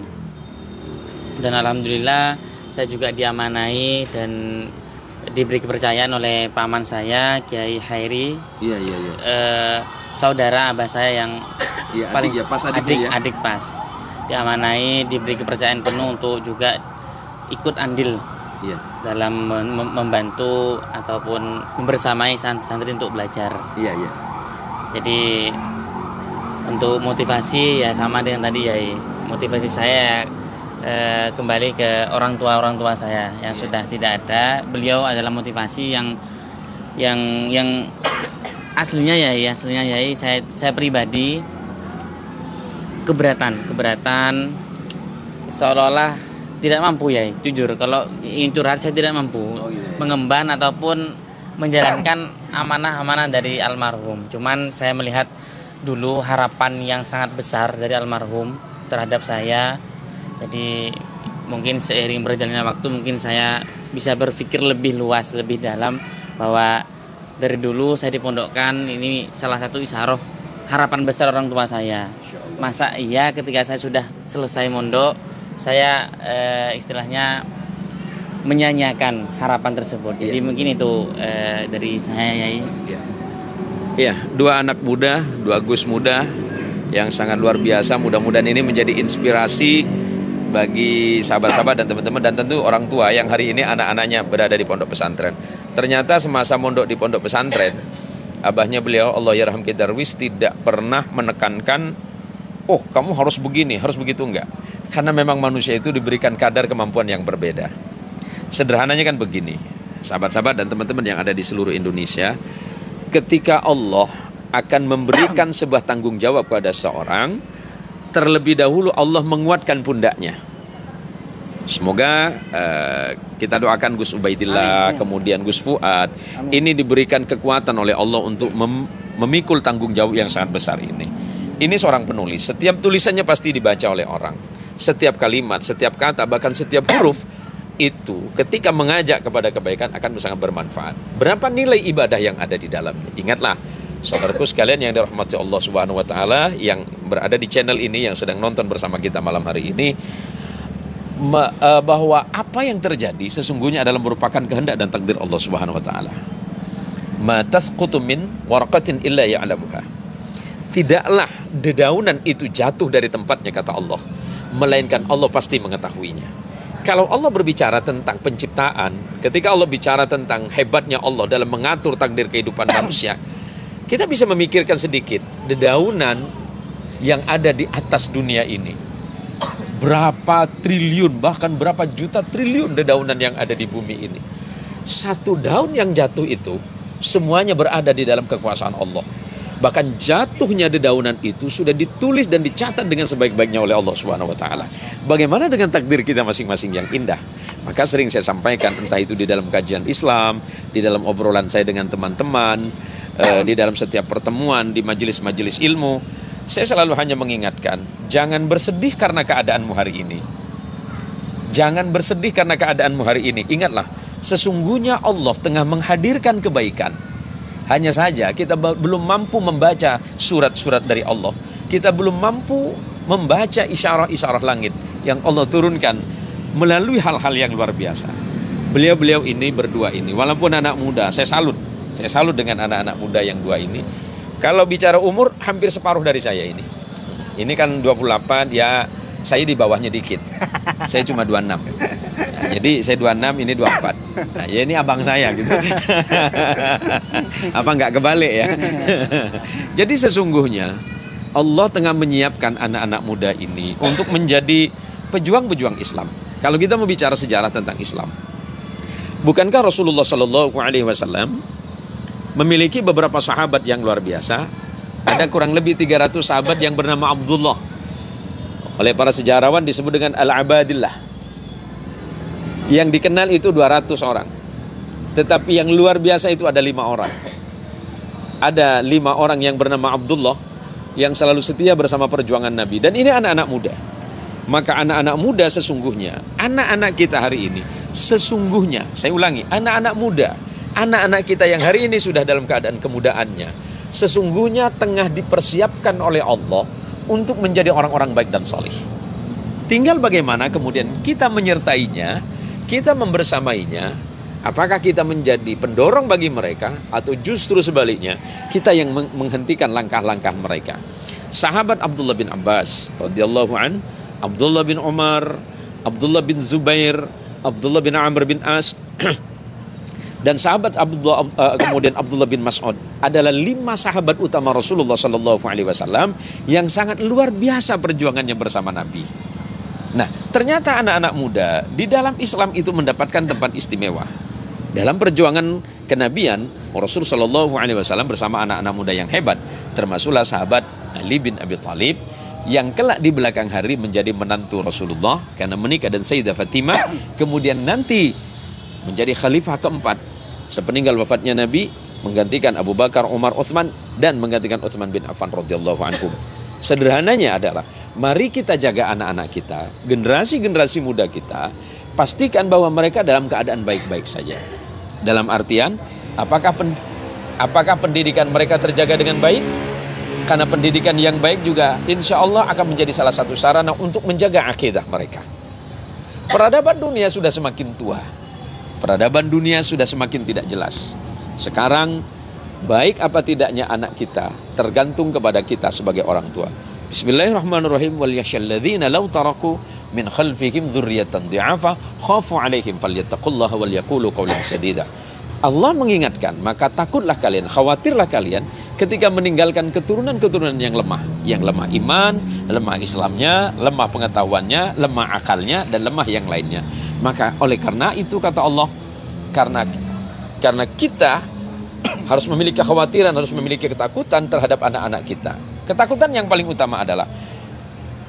Dan alhamdulillah saya juga diamanai dan diberi kepercayaan oleh paman saya Kiai Hairi, Iya iya iya. eh, saudara abah saya yang Iya, paling adik ya, pas adiknya adik, ya. adik pas diamanai, diberi kepercayaan penuh untuk juga ikut andil Iya. dalam mem- membantu ataupun membersamai san- santri untuk belajar. Iya iya. Jadi untuk motivasi ya sama dengan tadi ya, motivasi saya eh, kembali ke orang tua orang tua saya yang sudah tidak ada. Beliau adalah motivasi yang yang yang aslinya ya, ya aslinya ya saya saya pribadi keberatan keberatan seolah-olah tidak mampu ya, jujur kalau ingin curhat saya tidak mampu Oh, iya, iya. mengemban ataupun menjalankan amanah-amanah dari almarhum. Cuman saya melihat dulu harapan yang sangat besar dari almarhum terhadap saya. Jadi mungkin seiring berjalannya waktu mungkin saya bisa berpikir lebih luas, lebih dalam, bahwa dari dulu saya dipondokkan ini salah satu isyarah harapan besar orang tua saya. Masa iya ketika saya sudah selesai mondok saya eh, istilahnya menyanyiakan harapan tersebut. Jadi Iya. mungkin itu eh, dari saya ya. Iya. Iya, dua anak muda, dua Gus muda yang sangat luar biasa. Mudah-mudahan ini menjadi inspirasi bagi sahabat-sahabat dan teman-teman dan tentu orang tua yang hari ini anak-anaknya berada di pondok pesantren. Ternyata semasa mondok di pondok pesantren, abahnya beliau Allah yarham Darwis tidak pernah menekankan, oh kamu harus begini, harus begitu, enggak. Karena memang manusia itu diberikan kadar kemampuan yang berbeda. Sederhananya kan begini, sahabat-sahabat dan teman-teman yang ada di seluruh Indonesia, ketika Allah akan memberikan sebuah tanggung jawab kepada seorang, terlebih dahulu Allah menguatkan pundaknya. Semoga uh, kita doakan Gus Ubaidillah, Amin. kemudian Gus Fuad, Amin. ini diberikan kekuatan oleh Allah untuk mem memikul tanggung jawab yang sangat besar ini. Ini seorang penulis, setiap tulisannya pasti dibaca oleh orang. Setiap kalimat, setiap kata, bahkan setiap huruf itu ketika mengajak kepada kebaikan akan sangat bermanfaat. Berapa nilai ibadah yang ada di dalamnya? Ingatlah, saudaraku sekalian yang dirahmati Allah Subhanahu wa taala yang berada di channel ini, yang sedang nonton bersama kita malam hari ini, bahwa apa yang terjadi sesungguhnya adalah merupakan kehendak dan takdir Allah Subhanahu wa taala. Ma tasqutu min waraqatin illa ya'lamuha. Tidaklah dedaunan itu jatuh dari tempatnya, kata Allah, melainkan Allah pasti mengetahuinya. Kalau Allah berbicara tentang penciptaan, ketika Allah bicara tentang hebatnya Allah dalam mengatur takdir kehidupan manusia, kita bisa memikirkan sedikit dedaunan yang ada di atas dunia ini. Berapa triliun, bahkan berapa juta triliun dedaunan yang ada di bumi ini. Satu daun yang jatuh itu semuanya berada di dalam kekuasaan Allah. Bahkan jatuhnya dedaunan itu sudah ditulis dan dicatat dengan sebaik-baiknya oleh Allah Subhanahu wa taala. Bagaimana dengan takdir kita masing-masing yang indah? Maka sering saya sampaikan, entah itu di dalam kajian Islam, di dalam obrolan saya dengan teman-teman, eh, di dalam setiap pertemuan, di majelis-majelis ilmu, saya selalu hanya mengingatkan, jangan bersedih karena keadaanmu hari ini. Jangan bersedih karena keadaanmu hari ini. Ingatlah, sesungguhnya Allah tengah menghadirkan kebaikan. Hanya saja kita belum mampu membaca surat-surat dari Allah. Kita belum mampu membaca isyarah-isyarah langit yang Allah turunkan melalui hal-hal yang luar biasa. Beliau-beliau ini berdua ini, walaupun anak muda, saya salut. Saya salut dengan anak-anak muda yang dua ini. Kalau bicara umur, hampir separuh dari saya ini. Ini kan dua puluh delapan, ya saya di bawahnya dikit. Saya cuma dua puluh enam. Nah, jadi saya dua puluh enam, ini dua puluh empat. Nah, ya ini abang saya gitu. Apa nggak kebalik ya? Jadi sesungguhnya Allah tengah menyiapkan anak-anak muda ini untuk menjadi pejuang-pejuang Islam. Kalau kita mau bicara sejarah tentang Islam, bukankah Rasulullah Shallallahu Alaihi Wasallam memiliki beberapa sahabat yang luar biasa? Ada kurang lebih tiga ratus sahabat yang bernama Abdullah. Oleh para sejarawan disebut dengan Al-Abadillah. Yang dikenal itu dua ratus orang. Tetapi yang luar biasa itu ada lima orang. Ada lima orang yang bernama Abdullah yang selalu setia bersama perjuangan Nabi. Dan ini anak-anak muda. Maka anak-anak muda sesungguhnya, anak-anak kita hari ini, sesungguhnya, saya ulangi, anak-anak muda, anak-anak kita yang hari ini sudah dalam keadaan kemudaannya, sesungguhnya tengah dipersiapkan oleh Allah untuk menjadi orang-orang baik dan salih. Tinggal bagaimana kemudian kita menyertainya, kita membersamainya. Apakah kita menjadi pendorong bagi mereka atau justru sebaliknya kita yang menghentikan langkah-langkah mereka. Sahabat Abdullah bin Abbas radhiyallahu an, Abdullah bin Umar, Abdullah bin Zubair, Abdullah bin Amr bin As, dan sahabat Abdullah, uh, kemudian Abdullah bin Mas'ud adalah lima sahabat utama Rasulullah Sallallahu Alaihi Wasallam yang sangat luar biasa perjuangannya bersama Nabi. Nah, ternyata anak-anak muda di dalam Islam itu mendapatkan tempat istimewa. Dalam perjuangan kenabian, Rasul Sallallahu Alaihi Wasallam bersama anak-anak muda yang hebat, termasuklah sahabat Ali bin Abi Thalib yang kelak di belakang hari menjadi menantu Rasulullah karena menikah dan Sayyidah Fatimah, kemudian nanti menjadi khalifah keempat sepeninggal wafatnya Nabi, menggantikan Abu Bakar, Umar, Utsman, dan menggantikan Utsman bin Affan radhiyallahu anhum. Sederhananya adalah mari kita jaga anak-anak kita, generasi-generasi muda kita, pastikan bahwa mereka dalam keadaan baik-baik saja. Dalam artian, apakah pen, apakah pendidikan mereka terjaga dengan baik? Karena pendidikan yang baik juga insya Allah akan menjadi salah satu sarana untuk menjaga akidah mereka. Peradaban dunia sudah semakin tua. Peradaban dunia sudah semakin tidak jelas. Sekarang, baik apa tidaknya anak kita tergantung kepada kita sebagai orang tua. Bismillahirrahmanirrahim. Wal yasyalladzina law taraku min khalfihim dzurriyyatan dhi'afa khafu 'alaihim falyattaqullaha wal yaqulu qawlan sadida. Allah mengingatkan, maka takutlah kalian, khawatirlah kalian ketika meninggalkan keturunan-keturunan yang lemah, yang lemah iman, lemah Islamnya, lemah pengetahuannya, lemah akalnya, dan lemah yang lainnya. Maka oleh karena itu kata Allah, karena karena kita harus memiliki kekhawatiran, harus memiliki ketakutan terhadap anak-anak kita. Ketakutan yang paling utama adalah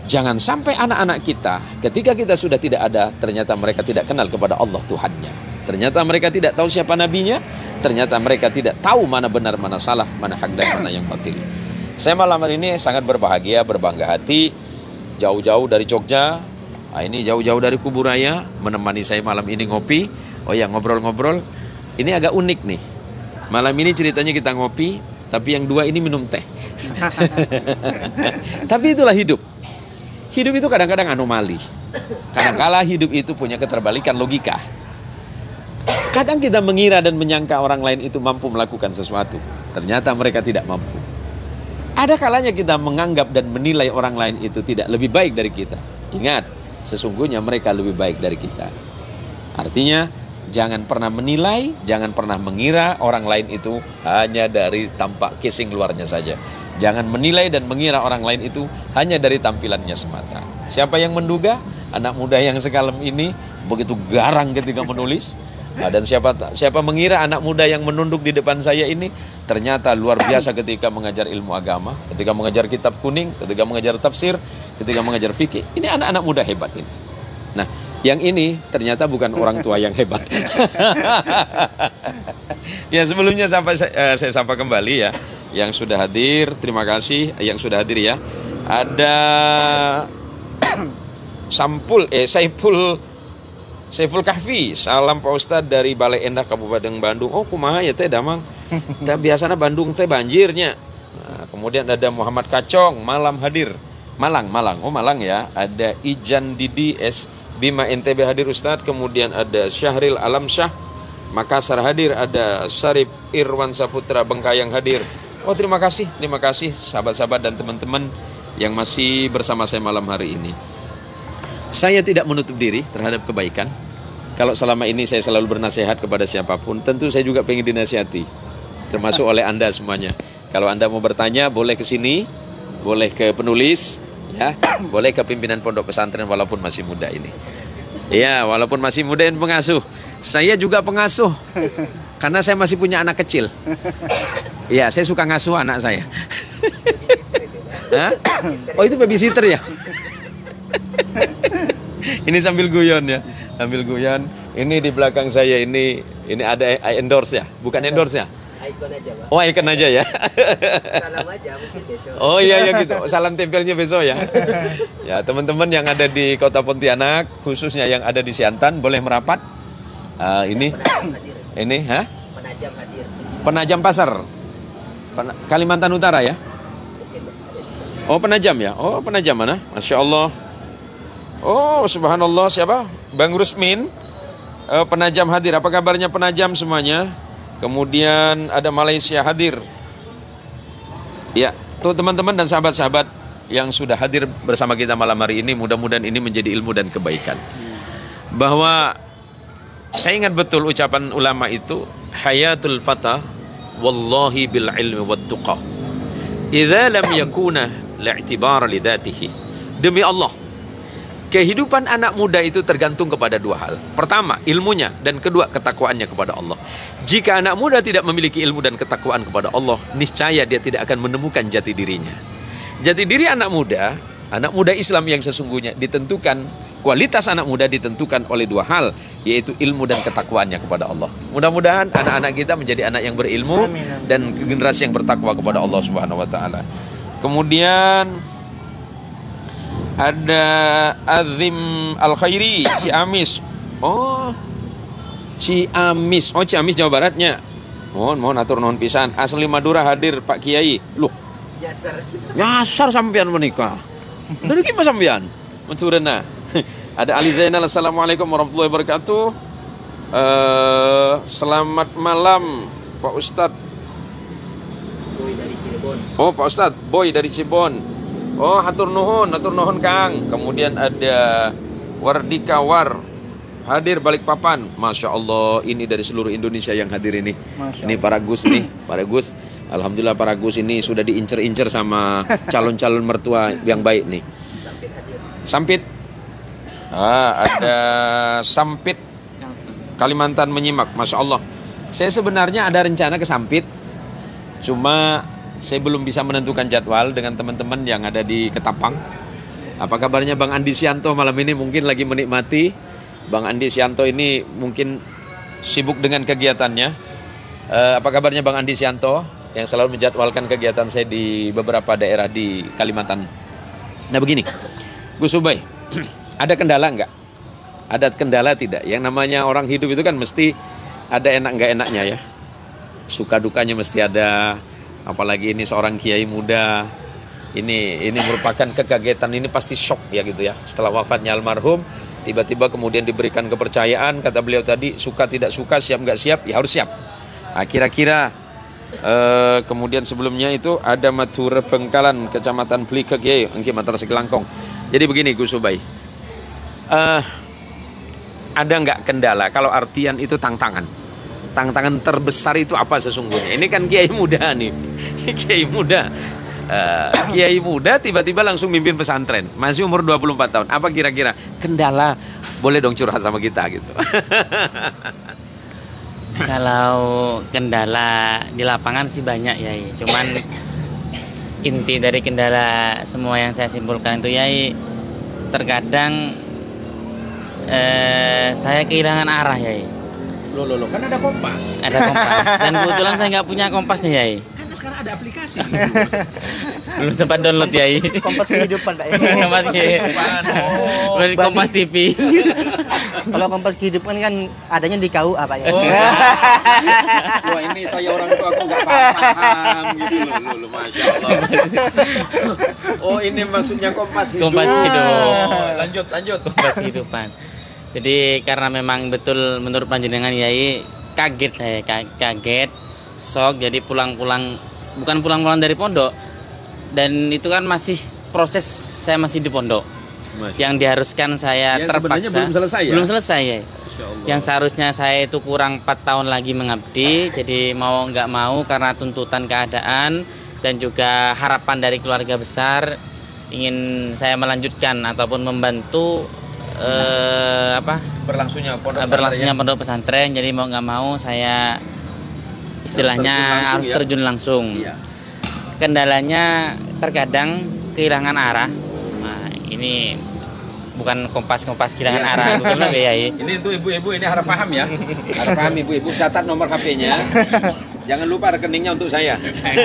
Jangan sampai anak-anak kita ketika kita sudah tidak ada, ternyata mereka tidak kenal kepada Allah Tuhannya. Ternyata mereka tidak tahu siapa nabinya. Ternyata mereka tidak tahu mana benar, mana salah, mana hak dan mana yang batil. Saya malam hari ini sangat berbahagia, berbangga hati, jauh-jauh dari Jogja. Nah, ini jauh-jauh dari Kuburaya menemani saya malam ini ngopi. Oh ya, ngobrol-ngobrol. Ini agak unik nih. Malam ini ceritanya kita ngopi, tapi yang dua ini minum teh. Tapi itulah hidup. Hidup itu kadang-kadang anomali. Kadang-kala hidup itu punya keterbalikan logika. Kadang kita mengira dan menyangka orang lain itu mampu melakukan sesuatu. Ternyata mereka tidak mampu. Ada kalanya kita menganggap dan menilai orang lain itu tidak lebih baik dari kita. Ingat, sesungguhnya mereka lebih baik dari kita. Artinya, jangan pernah menilai, jangan pernah mengira orang lain itu hanya dari tampak casing luarnya saja. Jangan menilai dan mengira orang lain itu hanya dari tampilannya semata. Siapa yang menduga anak muda yang sekalem ini begitu garang ketika menulis? Nah, dan siapa siapa mengira anak muda yang menunduk di depan saya ini ternyata luar biasa ketika mengajar ilmu agama, ketika mengajar kitab kuning, ketika mengajar tafsir, ketika mengajar fikih. Ini anak-anak muda hebat ini. Nah, yang ini ternyata bukan orang tua yang hebat. Ya, sebelumnya sampai saya, saya sapa kembali ya yang sudah hadir, terima kasih yang sudah hadir ya. Ada Sampul eh Saiful Saiful Kahfi, salam Pak Ustadz dari Balai Endah Kabupaten Bandung. Oh, kumaha ya teh damang. Teh biasanya Bandung teh banjirnya. Nah, kemudian ada Muhammad Kacong, malam hadir. Malang, Malang. Oh, Malang ya. Ada Ijan Didi S Bima N T B hadir Ustadz. Kemudian ada Syahril Alamsyah Makassar hadir. Ada Sarip Irwan Saputra Bengkayang hadir. Oh, terima kasih, terima kasih sahabat-sahabat dan teman-teman yang masih bersama saya malam hari ini. Saya tidak menutup diri terhadap kebaikan. Kalau selama ini saya selalu bernasihat kepada siapapun, tentu saya juga pengen dinasihati, termasuk oleh Anda semuanya. Kalau Anda mau bertanya, boleh ke sini, boleh ke penulis, ya, boleh ke pimpinan pondok pesantren walaupun masih muda ini. Ya, walaupun masih muda dan pengasuh. Saya juga pengasuh, karena saya masih punya anak kecil. Ya, saya suka ngasuh anak saya. Hah? Oh, itu babysitter ya? Ini sambil guyon ya, sambil guyon. Ini di belakang saya ini, ini ada endorse ya, bukan endorse ya? Icon aja, Pak. Oh, icon aja ya. Salam aja mungkin besok. Oh iya ya gitu, salam tempelnya besok ya. Ya, teman-teman yang ada di Kota Pontianak, khususnya yang ada di Siantan, boleh merapat. Uh, ini, Penajam hadir. ini, hah? Penajam hadir. Penajam Pasar, Pen Kalimantan Utara ya. Oh, Penajam ya. Oh, Penajam mana? Masya Allah. Oh, subhanallah, siapa? Bang Rusmin, uh, Penajam hadir. Apa kabarnya Penajam semuanya? Kemudian ada Malaysia hadir. Ya, tuh teman-teman dan sahabat-sahabat yang sudah hadir bersama kita malam hari ini, mudah-mudahan ini menjadi ilmu dan kebaikan. Bahwa saya ingat betul ucapan ulama itu, hayatul fata wallahi bil ilmi wat tuqa. Idza lam yakuna li'tibar li dzatihi. Demi Allah, kehidupan anak muda itu tergantung kepada dua hal. Pertama, ilmunya, dan kedua, ketakwaannya kepada Allah. Jika anak muda tidak memiliki ilmu dan ketakwaan kepada Allah, niscaya dia tidak akan menemukan jati dirinya. Jati diri anak muda, anak muda Islam yang sesungguhnya ditentukan, kualitas anak muda ditentukan oleh dua hal, yaitu ilmu dan ketakwaannya kepada Allah. Mudah-mudahan anak-anak kita menjadi anak yang berilmu dan generasi yang bertakwa kepada Allah Subhanahu wa taala. Kemudian ada Azim Al-Khairi, Ciamis. Oh, Ciamis. Oh, Ciamis Jawa Baratnya. Mohon, mohon atur nuhun pisan. Asli Madura hadir Pak Kiai. Loh, Jasar. nyasar sampean menikah. Dari gimana sampean? Menturena. Ada Ali Zainal, assalamualaikum warahmatullahi wabarakatuh. Uh, selamat malam Pak Ustadz. Boy dari Cirebon. Oh, Pak Ustadz, Boy dari Cirebon. Oh, hatur nuhun, hatur nuhun Kang. Kemudian ada Wardika War hadir Balikpapan. Masya Allah, ini dari seluruh Indonesia yang hadir ini. Ini para Gus nih, para Gus. Alhamdulillah para Gus ini sudah diincer-incer sama calon-calon mertua yang baik nih. Sampit hadir. Sampit. Ah, ada Sampit Kalimantan menyimak. Masya Allah. Saya sebenarnya ada rencana ke Sampit, cuma saya belum bisa menentukan jadwal dengan teman-teman yang ada di Ketapang. Apa kabarnya Bang Andi Sianto malam ini? Mungkin lagi menikmati. Bang Andi Sianto ini mungkin sibuk dengan kegiatannya. Uh, apa kabarnya Bang Andi Sianto yang selalu menjadwalkan kegiatan saya di beberapa daerah di Kalimantan. Nah begini, Gus Ubay, ada kendala nggak? Ada kendala tidak? Yang namanya orang hidup itu kan mesti ada enak nggak enaknya ya. Suka dukanya mesti ada. Apalagi ini seorang kiai muda. Ini ini merupakan kekagetan, ini pasti shock ya gitu ya. Setelah wafatnya almarhum, tiba-tiba kemudian diberikan kepercayaan, kata beliau tadi, suka tidak suka, siap nggak siap, ya harus siap. Nah, kira-kira eh, kemudian sebelumnya itu ada Matura Bengkalan, Kecamatan Plikek, ya, Engki Matar Segelangkong. Jadi begini Gus Ubay, eh, ada nggak kendala? Kalau artian itu tantangan, tantangan terbesar itu apa sesungguhnya? Ini kan kiai muda nih, kiai muda. Uh, kiai muda tiba-tiba langsung mimpin pesantren, masih umur dua puluh empat tahun. Apa kira-kira kendala? Boleh dong curhat sama kita gitu. Kalau kendala di lapangan sih banyak ya, cuman inti dari kendala semua yang saya simpulkan itu ya, terkadang eh, saya kehilangan arah ya. Loh, loh, loh, kan ada kompas. Ada kompas. Dan kebetulan saya nggak punya kompasnya ya. Kan sekarang ada aplikasi. Belum sempat download ya. Kompas kehidupan Pak. Kompas kehidupan. Oh, Kompas T V. Kalau kompas kehidupan kan adanya di K U A Pak ya. Oh, wah ini saya orang tua aku nggak paham gitu loh, loh, loh, masya Allah. Oh ini maksudnya kompas hidup. Kompas hidup. Oh, lanjut, lanjut. Kompas kehidupan. Jadi karena memang betul menurut panjenengan Yai, kaget saya, kaget, shock. Jadi pulang-pulang, bukan pulang-pulang dari pondok, dan itu kan masih proses, saya masih di pondok. Masya. Yang diharuskan saya ya, terpaksa belum selesai ya? Belum selesai ya. Yang seharusnya saya itu kurang empat tahun lagi mengabdi, jadi mau nggak mau karena tuntutan keadaan dan juga harapan dari keluarga besar, ingin saya melanjutkan ataupun membantu Eh, apa berlangsungnya pondok berlangsungnya pondok pesantren. Jadi mau nggak mau saya istilahnya harus terjun langsung, ya? Harus terjun langsung. Iya. Kendalanya terkadang kehilangan arah. Nah ini bukan kompas-kompas kehilangan iya. arah, bukan lebih ya. Ini tuh ibu-ibu ini harap paham ya, harap paham ibu-ibu, catat nomor H P-nya. Jangan lupa rekeningnya untuk saya.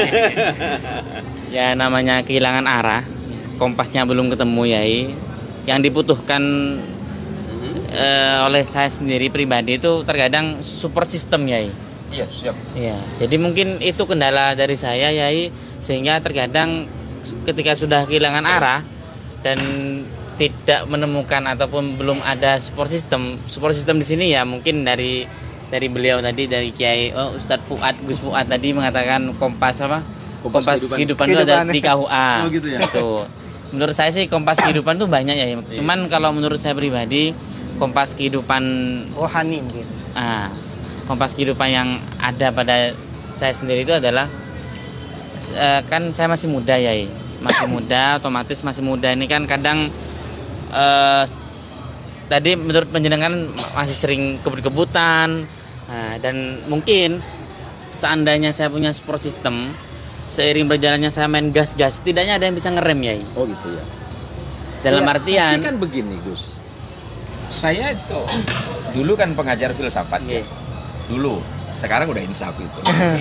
Ya namanya kehilangan arah, kompasnya belum ketemu ya. Yang dibutuhkan uh, oleh saya sendiri pribadi itu terkadang support system ya. Iya, siap. Iya, jadi mungkin itu kendala dari saya Yai, sehingga terkadang ketika sudah kehilangan arah dan tidak menemukan ataupun belum ada support system. Support system di sini ya mungkin dari dari beliau tadi, dari Kiai oh, Ustadz Fuad, Gus Fuad tadi mengatakan kompas apa? Kompas, kompas kehidupan, kehidupan itu ada di K U A. Oh gitu ya. Gitu. Menurut saya sih kompas kehidupan tuh banyak ya. Cuman kalau menurut saya pribadi kompas kehidupan rohani mungkin. Ah, kompas kehidupan yang ada pada saya sendiri itu adalah uh, kan saya masih muda ya, masih muda, otomatis masih muda ini kan kadang uh, tadi menurut penjenengan masih sering kebut-kebutan, nah, dan mungkin seandainya saya punya support system, seiring berjalannya saya main gas-gas, setidaknya ada yang bisa ngerem ya. Oh gitu ya. Dalam ya, artian tapi kan begini Gus, saya itu dulu kan pengajar filsafat ya. Dulu, sekarang udah insaf itu.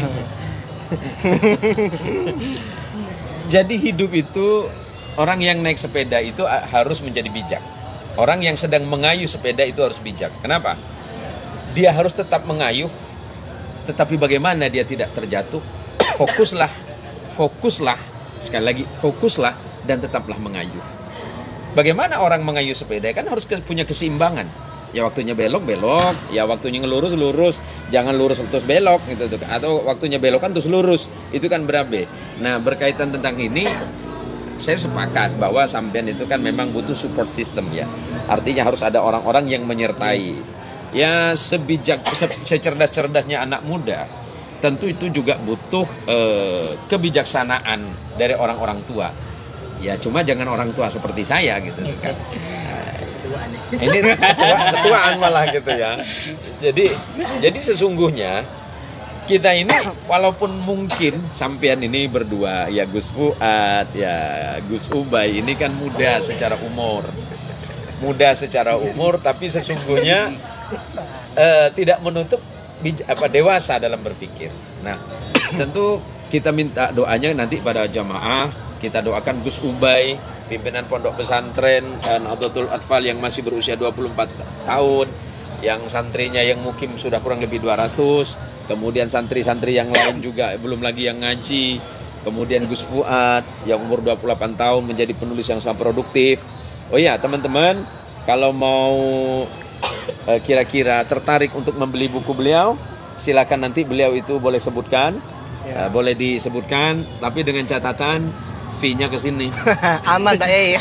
Jadi hidup itu, orang yang naik sepeda itu harus menjadi bijak. Orang yang sedang mengayuh sepeda itu harus bijak. Kenapa? Dia harus tetap mengayuh, tetapi bagaimana dia tidak terjatuh. Fokuslah, fokuslah, sekali lagi fokuslah dan tetaplah mengayuh. Bagaimana orang mengayuh sepeda? Kan harus punya keseimbangan. Ya waktunya belok belok, ya waktunya ngelurus lurus, jangan lurus terus belok gitu, atau waktunya belok kan terus lurus, itu kan berabe. Nah berkaitan tentang ini, saya sepakat bahwa sampean itu kan memang butuh support system ya. Artinya harus ada orang-orang yang menyertai. Ya sebijak, secerdas-cerdasnya anak muda, tentu itu juga butuh eh, kebijaksanaan dari orang-orang tua. Ya cuma jangan orang tua seperti saya gitu kan. Ini ketua, ketuaan malah gitu ya. Jadi jadi sesungguhnya kita ini walaupun mungkin sampean ini berdua ya Gus Fuad ya Gus Ubay ini kan muda secara umur, muda secara umur, tapi sesungguhnya eh, tidak menutup bij- apa dewasa dalam berpikir. Nah, tentu kita minta doanya nanti pada jamaah, kita doakan Gus Ubay, pimpinan pondok pesantren dan Nahdlatul Atfal yang masih berusia dua puluh empat tahun, yang santrinya yang mukim sudah kurang lebih dua ratus, kemudian santri-santri yang lain juga belum lagi yang ngaji, kemudian Gus Fuad yang umur dua puluh delapan tahun menjadi penulis yang sangat produktif. Oh iya teman-teman, kalau mau eh, kira-kira tertarik untuk membeli buku beliau, silakan nanti beliau itu boleh sebutkan, ya. eh, boleh disebutkan, tapi dengan catatan fee-nya ke sini. Aman Pak Yai.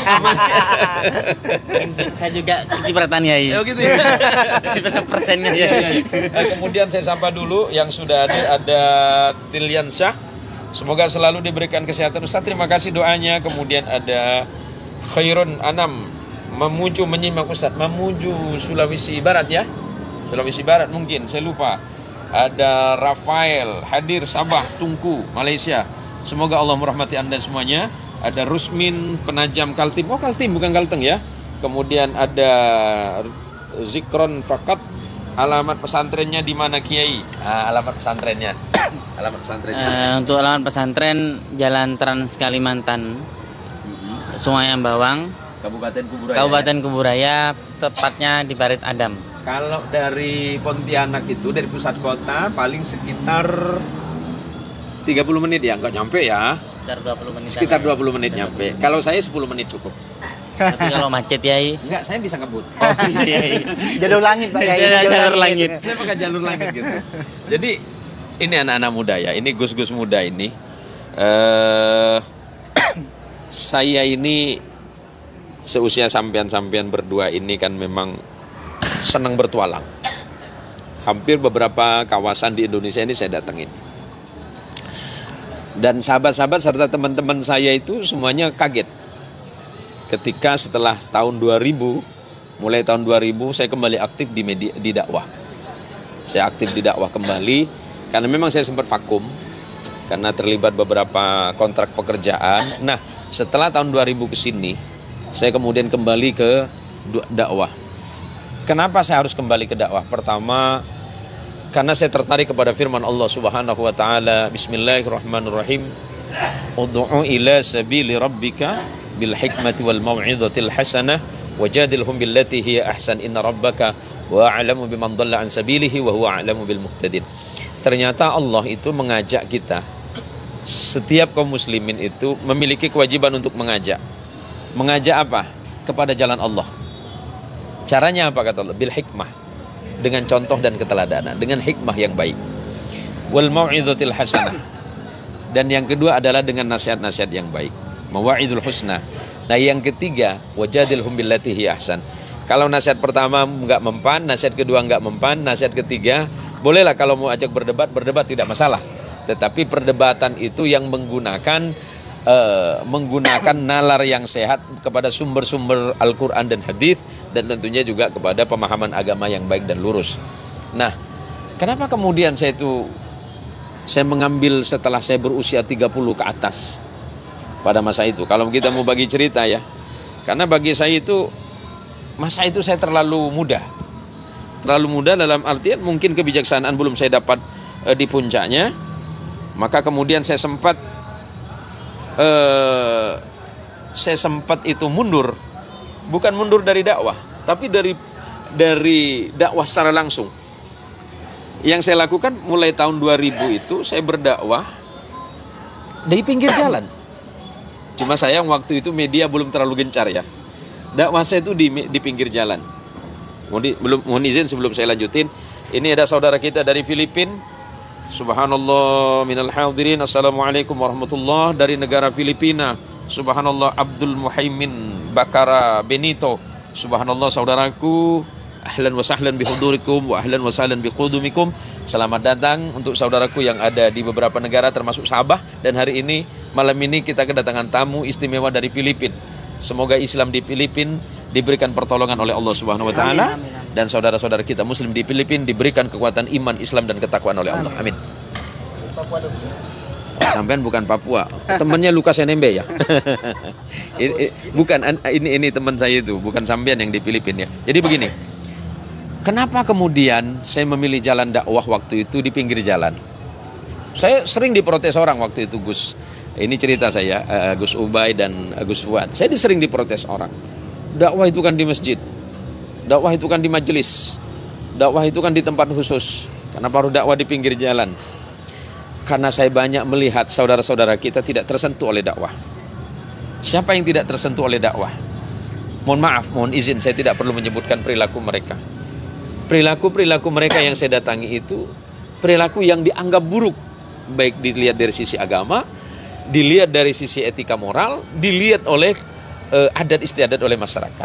Saya juga kecipratan ya. Oh gitu ya. Berapa persennya ya. Nah, kemudian saya sapa dulu yang sudah ada, ada Tilian Syah. Semoga selalu diberikan kesehatan. Ustaz, terima kasih doanya. Kemudian ada Khairun Anam, Mamuju menyimak Ustaz, Mamuju Sulawesi Barat ya. Sulawesi Barat mungkin, saya lupa. Ada Rafael, hadir Sabah, Tungku, Malaysia. Semoga Allah merahmati Anda semuanya. Ada Rusmin Penajam Kaltim. Oh Kaltim bukan Kalteng ya. Kemudian ada Zikron Fakat. Alamat pesantrennya di mana Kiai? Ah, alamat pesantrennya. Alamat pesantrennya. Uh, untuk alamat pesantren Jalan Trans Kalimantan, Sungai Ambawang, Kabupaten Kuburaya. Kabupaten Kuburaya, tepatnya di Barit Adam. Kalau dari Pontianak itu dari pusat kota paling sekitar tiga puluh menit ya, nggak nyampe ya. Sekitar dua puluh menit. Sekitar dua puluh menit nyampe. Kalau saya sepuluh menit cukup. Tapi kalau macet ya, Enggak, saya bisa ngebut. oh, iya. Jalur langit Pak Yai. Jalur- jalur langit. Saya pakai jalur langit gitu. Jadi ini anak-anak muda ya, ini gus-gus muda ini. Eh, saya ini seusia sampean-sampean berdua ini kan memang senang bertualang. Hampir beberapa kawasan di Indonesia ini saya datengin. Dan sahabat-sahabat serta teman-teman saya itu semuanya kaget ketika setelah tahun dua ribu, mulai tahun dua ribu saya kembali aktif di media, di dakwah. Saya aktif di dakwah kembali karena memang saya sempat vakum karena terlibat beberapa kontrak pekerjaan. Nah, setelah tahun dua ribu ke sini, saya kemudian kembali ke dakwah. Kenapa saya harus kembali ke dakwah? Pertama, karena saya tertarik kepada firman Allah Subhanahu wa taala, Bismillahirrahmanirrahim. Ud'u ila sabili rabbika bil hikmati wal mau'izatil hasanah wajadilhum billati hiya ahsan inna rabbaka wa a'lamu biman dhalla an sabilihi wa huwa a'lamu bil muhtadin. Ternyata Allah itu mengajak kita, setiap kaum muslimin itu memiliki kewajiban untuk mengajak. Mengajak apa? Kepada jalan Allah. Caranya apa kata Allah? Bil hikmah. Dengan contoh dan keteladanan, dengan hikmah yang baik. Wal mau'izatil hasanah. Dan yang kedua adalah dengan nasihat-nasihat yang baik. Mawa'idul husna. Nah, yang ketiga, wajadilhum billati hi ahsan. Kalau nasihat pertama enggak mempan, nasihat kedua enggak mempan, nasihat ketiga, bolehlah kalau mau ajak berdebat, berdebat tidak masalah. Tetapi perdebatan itu yang menggunakan uh, menggunakan nalar yang sehat kepada sumber-sumber Al-Qur'an dan hadis, dan tentunya juga kepada pemahaman agama yang baik dan lurus. Nah, kenapa kemudian saya itu saya mengambil setelah saya berusia tiga puluh ke atas pada masa itu? Kalau kita mau bagi cerita ya, karena bagi saya itu masa itu saya terlalu muda. Terlalu muda dalam artian mungkin kebijaksanaan belum saya dapat e, di puncaknya. Maka kemudian saya sempat e, saya sempat itu mundur. Bukan mundur dari dakwah, tapi dari dari dakwah secara langsung. Yang saya lakukan mulai tahun dua ribu itu saya berdakwah di pinggir jalan. Cuma sayang waktu itu media belum terlalu gencar ya. Dakwah saya itu di di pinggir jalan. Mohon, belum, mohon izin sebelum saya lanjutin. Ini ada saudara kita dari Filipina. Subhanallah minal hadirin. Assalamualaikum warahmatullahi dari negara Filipina. Subhanallah Abdul Muhaimin Bakara Benito. Subhanallah saudaraku, ahlan wa sahlan bihudurikum wa ahlan wa sahlan biqudumikum. Selamat datang untuk saudaraku yang ada di beberapa negara termasuk Sabah. Dan hari ini, malam ini kita kedatangan tamu istimewa dari Filipina. Semoga Islam di Filipina diberikan pertolongan oleh Allah Subhanahu wa taala, dan saudara-saudara kita muslim di Filipina diberikan kekuatan iman, Islam dan ketakwaan oleh Allah. Amin. Papua loh. Sampean bukan Papua, temannya Lukas N M B ya. ini, bukan ini ini teman saya itu, bukan sampean yang di Filipina ya. Jadi begini, kenapa kemudian saya memilih jalan dakwah waktu itu di pinggir jalan? Saya sering diprotes orang waktu itu, Gus. Ini cerita saya, uh, Gus Ubay dan uh, Gus Fuad. Saya sering diprotes orang. Dakwah itu kan di masjid, dakwah itu kan di majelis, dakwah itu kan di tempat khusus. Kenapa harus dakwah di pinggir jalan? Karena saya banyak melihat saudara-saudara kita tidak tersentuh oleh dakwah. Siapa yang tidak tersentuh oleh dakwah? Mohon maaf, mohon izin, saya tidak perlu menyebutkan perilaku mereka. Perilaku-perilaku mereka yang saya datangi itu perilaku yang dianggap buruk, baik dilihat dari sisi agama, dilihat dari sisi etika moral, dilihat oleh uh, adat istiadat oleh masyarakat.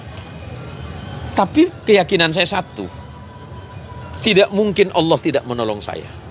Tapi keyakinan saya satu, tidak mungkin Allah tidak menolong saya.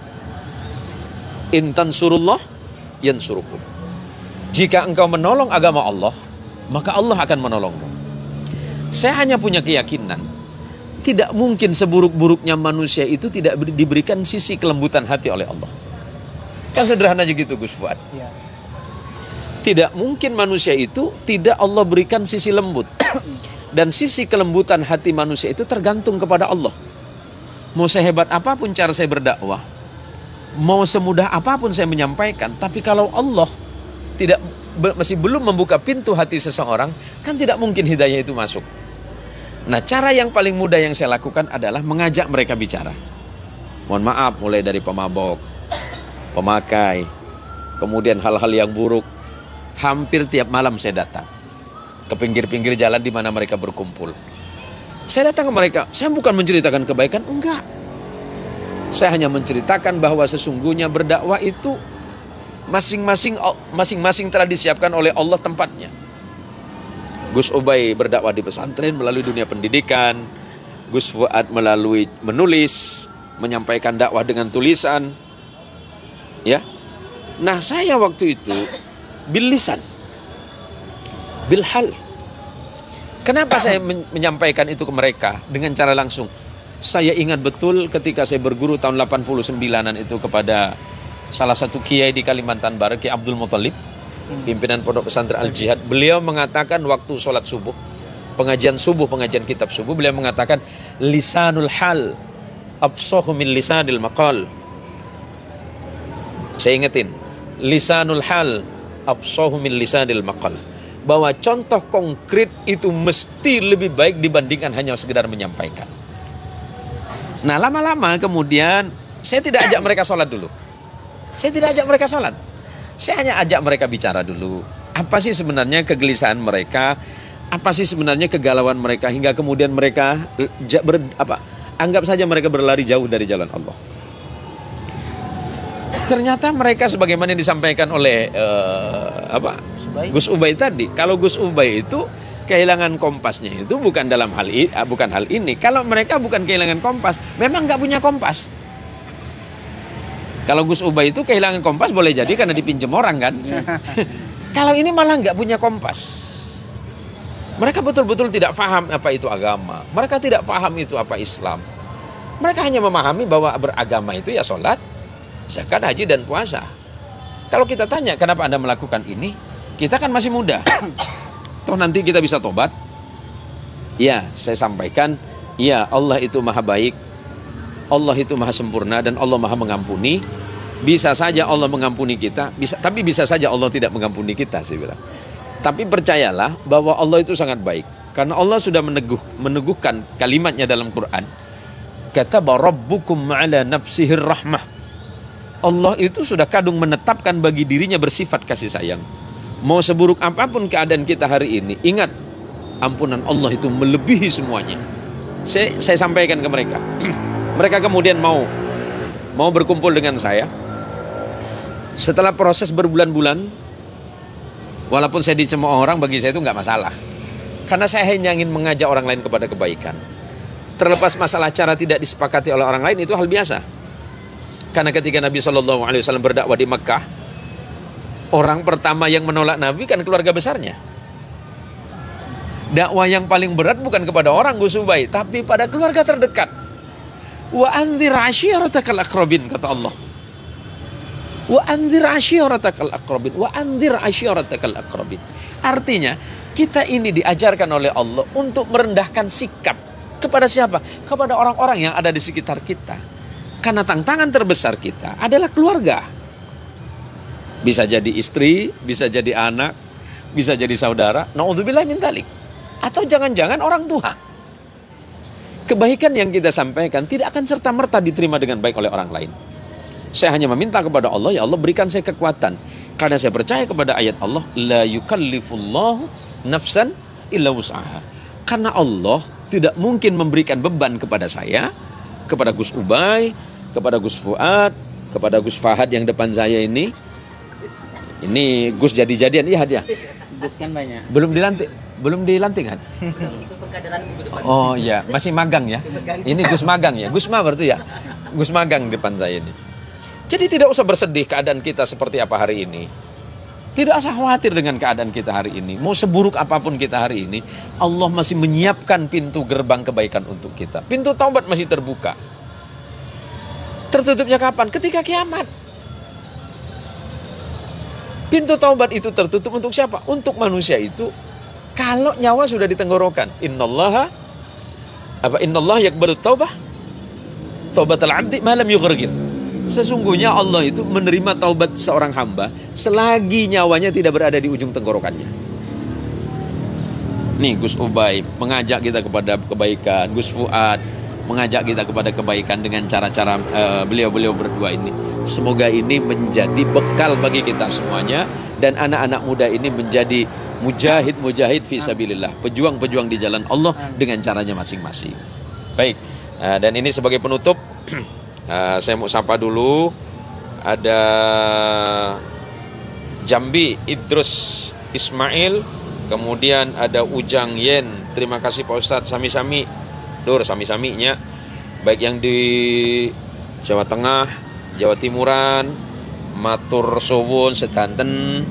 Intan surullah yansurukum. Jika engkau menolong agama Allah, maka Allah akan menolongmu. Saya hanya punya keyakinan, tidak mungkin seburuk-buruknya manusia itu tidak diberikan sisi kelembutan hati oleh Allah. Kan sederhana aja gitu, Gus Fuad. Ya. Tidak mungkin manusia itu tidak Allah berikan sisi lembut. Dan sisi kelembutan hati manusia itu tergantung kepada Allah. Mau sehebat apapun cara saya berdakwah, mau semudah apapun saya menyampaikan, tapi kalau Allah tidak masih belum membuka pintu hati seseorang, kan tidak mungkin hidayah itu masuk. Nah, cara yang paling mudah yang saya lakukan adalah mengajak mereka bicara. Mohon maaf, mulai dari pemabok, pemakai, kemudian hal-hal yang buruk. Hampir tiap malam saya datang ke pinggir-pinggir jalan di mana mereka berkumpul. Saya datang ke mereka, saya bukan menceritakan kebaikan, enggak. Saya hanya menceritakan bahwa sesungguhnya berdakwah itu masing-masing masing-masing telah disiapkan oleh Allah tempatnya. Gus Ubay berdakwah di pesantren melalui dunia pendidikan, Gus Fuad melalui menulis, menyampaikan dakwah dengan tulisan. Ya. Nah, saya waktu itu bil lisan, bil hal. Kenapa saya men menyampaikan itu ke mereka dengan cara langsung? Saya ingat betul ketika saya berguru tahun delapan puluh sembilanan itu kepada salah satu kiai di Kalimantan Barat, Kiai Abdul Muthalib, pimpinan Pondok Pesantren Al-Jihad. Beliau mengatakan waktu sholat subuh, pengajian subuh, pengajian kitab subuh, beliau mengatakan lisanul hal afsahu min lisanil maqal. Saya ingetin, lisanul hal afsahu min lisanil maqal. Bahwa contoh konkret itu mesti lebih baik dibandingkan hanya sekedar menyampaikan. Nah, lama-lama kemudian saya tidak ajak mereka sholat dulu. Saya tidak ajak mereka sholat. Saya hanya ajak mereka bicara dulu. Apa sih sebenarnya kegelisahan mereka? Apa sih sebenarnya kegalauan mereka? Hingga kemudian mereka ber, apa, anggap saja mereka berlari jauh dari jalan Allah. Ternyata mereka sebagaimana yang disampaikan oleh uh, apa, Gus Ubay tadi. Kalau Gus Ubay itu kehilangan kompasnya itu bukan dalam hal ini, bukan hal ini. Kalau mereka bukan kehilangan kompas, memang nggak punya kompas. Kalau Gus Ubay itu kehilangan kompas boleh jadi karena dipinjam orang kan. Kalau ini malah nggak punya kompas. Mereka betul-betul tidak paham apa itu agama. Mereka tidak paham itu apa Islam. Mereka hanya memahami bahwa beragama itu ya sholat, zakat, haji, dan puasa. Kalau kita tanya kenapa Anda melakukan ini, kita kan masih muda. Toh nanti kita bisa tobat. Ya, saya sampaikan, ya Allah itu maha baik, Allah itu maha sempurna, dan Allah maha mengampuni. Bisa saja Allah mengampuni kita, bisa, tapi bisa saja Allah tidak mengampuni kita, saya bilang. Tapi percayalah bahwa Allah itu sangat baik, karena Allah sudah meneguh, meneguhkan kalimatnya dalam Quran. Kataba rabbukum ala nafsihir rahmah. Allah itu sudah kadung menetapkan bagi dirinya bersifat kasih sayang. Mau seburuk apapun keadaan kita hari ini, ingat, ampunan Allah itu melebihi semuanya. Saya, saya sampaikan ke mereka. Mereka kemudian mau mau berkumpul dengan saya. Setelah proses berbulan-bulan, walaupun saya dicemooh orang, bagi saya itu nggak masalah. Karena saya hanya ingin mengajak orang lain kepada kebaikan. Terlepas masalah cara tidak disepakati oleh orang lain, itu hal biasa. Karena ketika Nabi shallallahu alaihi wasallam berdakwah di Mekah, orang pertama yang menolak Nabi kan keluarga besarnya. Dakwah yang paling berat bukan kepada orang Gus Ubay, tapi pada keluarga terdekat. Wa anzir ashiratakal aqrabin, kata Allah. Wa anzir asyiratakal aqrabin. Wa anzir asyiratakal aqrabin. Artinya, kita ini diajarkan oleh Allah untuk merendahkan sikap. Kepada siapa? Kepada orang-orang yang ada di sekitar kita. Karena tantangan terbesar kita adalah keluarga. Bisa jadi istri, bisa jadi anak, bisa jadi saudara. Na'udzubillah min dzalik. Atau jangan-jangan orang tua. Kebaikan yang kita sampaikan tidak akan serta-merta diterima dengan baik oleh orang lain. Saya hanya meminta kepada Allah, ya Allah berikan saya kekuatan. Karena saya percaya kepada ayat Allah, la yukallifullahu nafsan illa wus'aha. Karena Allah tidak mungkin memberikan beban kepada saya, kepada Gus Ubay, kepada Gus Fuad, kepada Gus Fahad yang depan saya ini. Ini Gus jadi-jadian, iya hadiah. Gus kan banyak. Belum dilantik, belum dilantik kan? Itu pengkaderan minggu depan. Oh iya, masih magang ya. Ini Gus magang ya, Gus Ma berarti ya. Gus magang depan saya ini. Jadi tidak usah bersedih keadaan kita seperti apa hari ini. Tidak usah khawatir dengan keadaan kita hari ini. Mau seburuk apapun kita hari ini, Allah masih menyiapkan pintu gerbang kebaikan untuk kita. Pintu taubat masih terbuka. Tertutupnya kapan? Ketika kiamat. Pintu taubat itu tertutup untuk siapa? Untuk manusia itu kalau nyawa sudah ditenggorokan. Innallaha apa innallaha yaqbalut taubah taubatal 'abdi ma lam yughargir. Sesungguhnya Allah itu menerima taubat seorang hamba selagi nyawanya tidak berada di ujung tenggorokannya. Nih Gus Ubay mengajak kita kepada kebaikan, Gus Fuad mengajak kita kepada kebaikan dengan cara-cara uh, beliau-beliau berdua ini. Semoga ini menjadi bekal bagi kita semuanya dan anak-anak muda ini menjadi mujahid-mujahid fisabilillah, pejuang-pejuang di jalan Allah dengan caranya masing-masing. Baik, uh, dan ini sebagai penutup Uh, saya mau sapa dulu. Ada Jambi Idrus Ismail, kemudian ada Ujang Yen. Terima kasih Pak Ustadz. Sami-sami Dur, sami-saminya. Baik yang di Jawa Tengah, Jawa Timuran, matur suwun sedanten.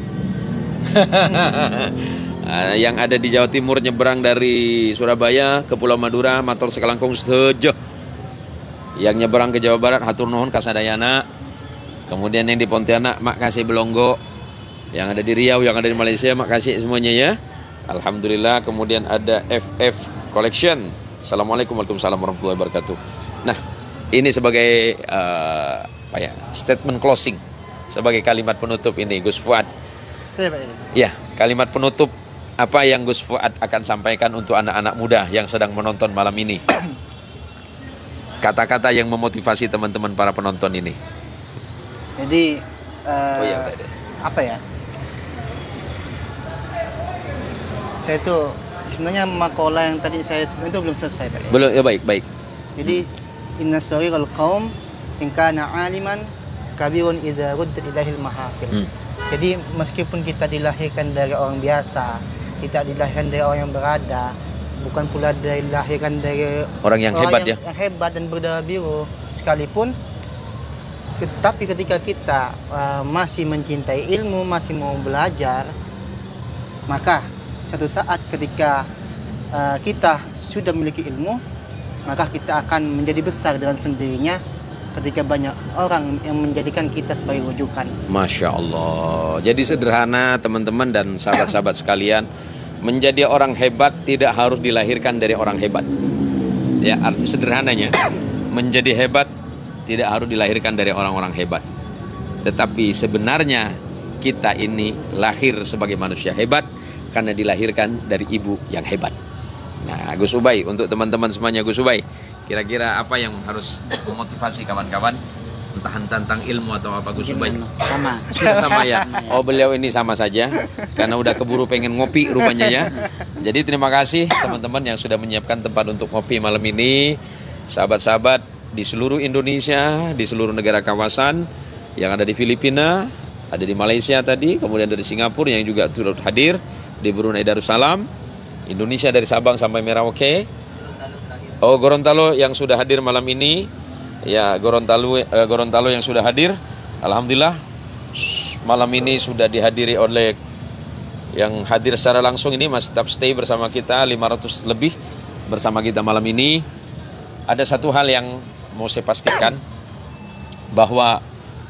uh, Yang ada di Jawa Timur nyebrang dari Surabaya ke Pulau Madura, matur sekalangkung sedoyo. Yang nyeberang ke Jawa Barat hatur nuhun kasadayana. Kemudian yang di Pontianak makasih Belonggo. Yang ada di Riau, yang ada di Malaysia makasih semuanya ya. Alhamdulillah. Kemudian ada F F Collection. Assalamualaikum warahmatullahi wabarakatuh. Nah, ini sebagai uh, apa ya, statement closing, sebagai kalimat penutup ini Gus Fuad. Saya Pak ini. Ya, kalimat penutup apa yang Gus Fuad akan sampaikan untuk anak-anak muda yang sedang menonton malam ini. Kata-kata yang memotivasi teman-teman para penonton ini. Jadi uh, Oh iya, udah deh. apa ya? Saya itu sebenarnya makalah yang tadi saya sebutkan itu belum selesai Pak. Ya? Belum ya, baik, baik. Jadi inna saghirul qaum in kana aliman kabirun idza ruddat ilahil mahafil. Hmm. Jadi meskipun kita dilahirkan dari orang biasa, kita dilahirkan dari orang yang berada, bukan pula dilahirkan dari Orang yang hebat yang, ya. yang hebat dan berdarah biru sekalipun, tapi ketika kita uh, masih mencintai ilmu, masih mau belajar, maka satu saat ketika uh, kita sudah memiliki ilmu, maka kita akan menjadi besar dengan sendirinya ketika banyak orang yang menjadikan kita sebagai rujukan. Masya Allah. Jadi sederhana teman-teman dan sahabat-sahabat sekalian. Menjadi orang hebat tidak harus dilahirkan dari orang hebat. Ya, arti sederhananya, menjadi hebat tidak harus dilahirkan dari orang-orang hebat. Tetapi sebenarnya kita ini lahir sebagai manusia hebat karena dilahirkan dari ibu yang hebat. Nah, Gus Ubay, untuk teman-teman semuanya, Gus Ubay, kira-kira apa yang harus memotivasi kawan-kawan? Entah tentang ilmu atau apa Gus Ubay? Sama. Sudah sama ya. Oh, beliau ini sama saja karena udah keburu pengen ngopi rupanya ya. Jadi terima kasih teman-teman yang sudah menyiapkan tempat untuk ngopi malam ini. Sahabat-sahabat di seluruh Indonesia, di seluruh negara kawasan, yang ada di Filipina, ada di Malaysia tadi, kemudian dari Singapura yang juga turut hadir, di Brunei Darussalam, Indonesia dari Sabang sampai Merauke. Oh, Gorontalo yang sudah hadir malam ini. Ya, Gorontalo, eh, Gorontalo yang sudah hadir, alhamdulillah malam ini sudah dihadiri oleh yang hadir secara langsung ini Mas tetap stay bersama kita lima ratus lebih bersama kita malam ini. Ada satu hal yang mau saya pastikan, bahwa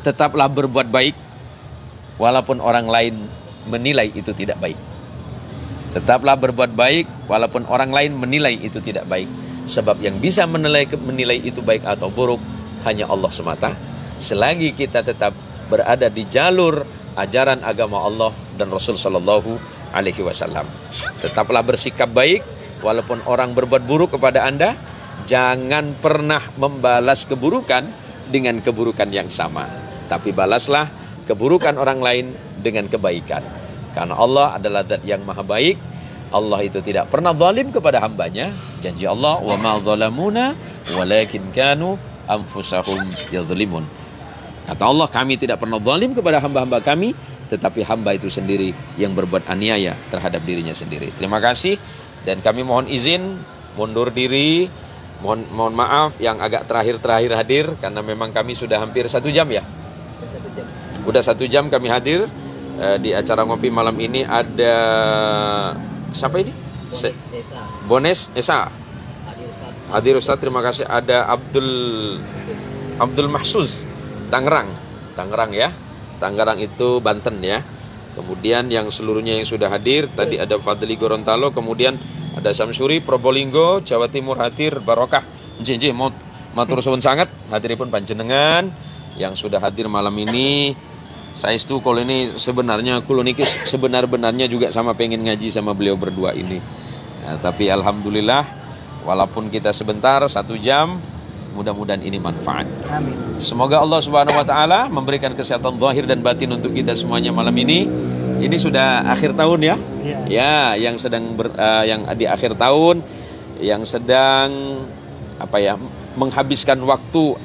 tetaplah berbuat baik walaupun orang lain menilai itu tidak baik. Tetaplah berbuat baik walaupun orang lain menilai itu tidak baik. Sebab yang bisa menilai menilai itu baik atau buruk hanya Allah semata. Selagi kita tetap berada di jalur ajaran agama Allah dan Rasul Sallallahu Alaihi Wasallam. Tetaplah bersikap baik walaupun orang berbuat buruk kepada Anda. Jangan pernah membalas keburukan dengan keburukan yang sama, tapi balaslah keburukan orang lain dengan kebaikan. Karena Allah adalah zat yang maha baik. Allah itu tidak pernah zalim kepada hambanya. Janji Allah, wa ma zalamuna walakin kanu anfusahum yadzlimun. Kata Allah, kami tidak pernah zalim kepada hamba-hamba kami, tetapi hamba itu sendiri yang berbuat aniaya terhadap dirinya sendiri. Terima kasih, dan kami mohon izin mundur diri. Mohon, mohon maaf yang agak terakhir-terakhir hadir, karena memang kami sudah hampir satu jam ya. Satu jam. Udah satu jam kami hadir uh, di acara ngopi malam ini. Ada siapa ini? Se Bones Esa. Bones Esa. Hadir Ustaz. Hadir Ustaz, terima kasih. Ada Abdul Khusus. Abdul Mahsuz, Tangerang. Tangerang ya. Tangerang itu Banten ya. Kemudian yang seluruhnya yang sudah hadir, tadi ada Fadli Gorontalo, kemudian ada Samsuri Probolinggo, Jawa Timur hadir, Barokah. Nggih mau matur suwun sangat hadiripun panjenengan yang sudah hadir malam ini. Saestu kalau ini sebenarnya kulo niki sebenar-benarnya juga sama pengen ngaji sama beliau berdua ini. Nah, tapi alhamdulillah walaupun kita sebentar satu jam, mudah-mudahan ini manfaat. Amin. Semoga Allah Subhanahu wa taala memberikan kesehatan zahir dan batin untuk kita semuanya malam ini. Ini sudah akhir tahun ya. Ya. Ya, yang sedang ber, uh, yang di akhir tahun, yang sedang apa ya, menghabiskan waktu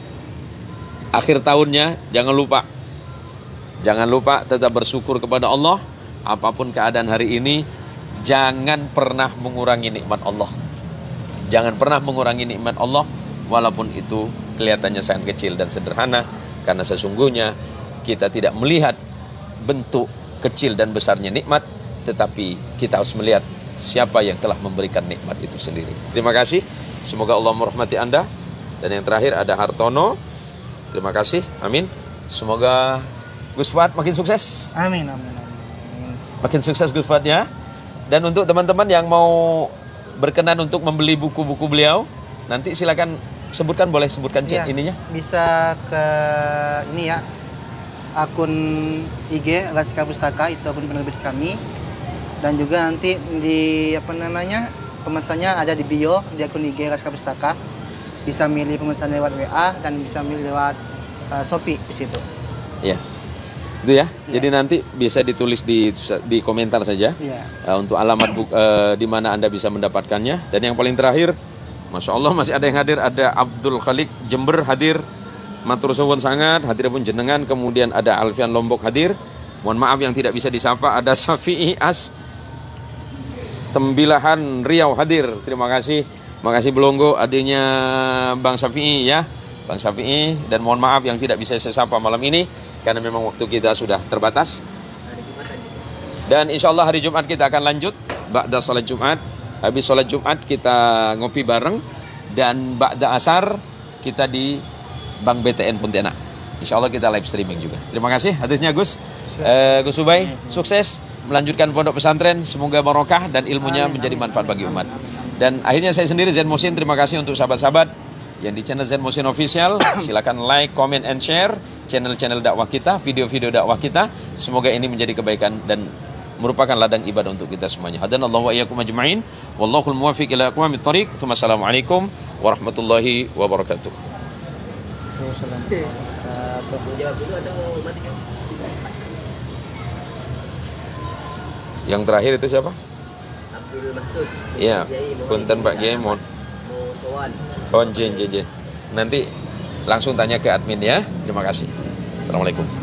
akhir tahunnya, jangan lupa. Jangan lupa tetap bersyukur kepada Allah. Apapun keadaan hari ini, jangan pernah mengurangi nikmat Allah. Jangan pernah mengurangi nikmat Allah walaupun itu kelihatannya sangat kecil dan sederhana, karena sesungguhnya kita tidak melihat bentuk kecil dan besarnya nikmat, tetapi kita harus melihat siapa yang telah memberikan nikmat itu sendiri. Terima kasih. Semoga Allah merahmati Anda. Dan yang terakhir ada Hartono. Terima kasih. Amin. Semoga Gus Fuad makin sukses. Amin, amin, amin. Makin sukses Gus Fuad ya. Dan untuk teman-teman yang mau berkenan untuk membeli buku-buku beliau, nanti silakan sebutkan, boleh sebutkan chat Iya, ininya. bisa ke ini ya, akun I G Raska Pustaka, itu akun penerbit kami. Dan juga nanti di apa namanya, pemesannya ada di bio di akun I G Raska Pustaka. Bisa milih pemesan lewat W A dan bisa milih lewat uh, Shopee di situ. Ya. Itu ya. Jadi nanti bisa ditulis di di komentar saja. Iya. Uh, untuk alamat buk, uh, di mana Anda bisa mendapatkannya. Dan yang paling terakhir, Masya Allah masih ada yang hadir. Ada Abdul Khalik Jember hadir. Matur suwun sangat, hadir pun jenengan. Kemudian ada Alfian Lombok hadir. Mohon maaf yang tidak bisa disapa. Ada Safi'i As Tembilahan Riau hadir. Terima kasih. Makasih Belonggo, adiknya Bang Safi'i ya. Bang Safi'i, dan mohon maaf yang tidak bisa saya sapa malam ini karena memang waktu kita sudah terbatas. Dan insya Allah hari Jumat kita akan lanjut. Ba'da salat Jumat, habis salat Jumat kita ngopi bareng. Dan ba'da asar kita di Bank B T N Pontianak. Insya Allah kita live streaming juga. Terima kasih hadisnya Gus. Eh, Gus Ubay, sukses melanjutkan pondok pesantren. Semoga barokah dan ilmunya menjadi manfaat bagi umat. Dan akhirnya saya sendiri Zen Muhsin, terima kasih untuk sahabat-sahabat yang di channel Zen Muhsin Official. Silakan like, comment, and share channel-channel dakwah kita, video-video dakwah kita. Semoga ini menjadi kebaikan dan merupakan ladang ibadah untuk kita semuanya. Hadanallahu wa iyyakum ajma'in. Wallahul muwaffiq ila aqwamit thoriq. Assalamualaikum warahmatullahi wabarakatuh. Jawab dulu atau mati? Yang terakhir itu siapa? Abdul Mahsus. Iya, punten Pak Kiai mohon. Mau sowan. Oh, jen, jen, jen. Nanti langsung tanya ke admin ya. Terima kasih. Assalamualaikum.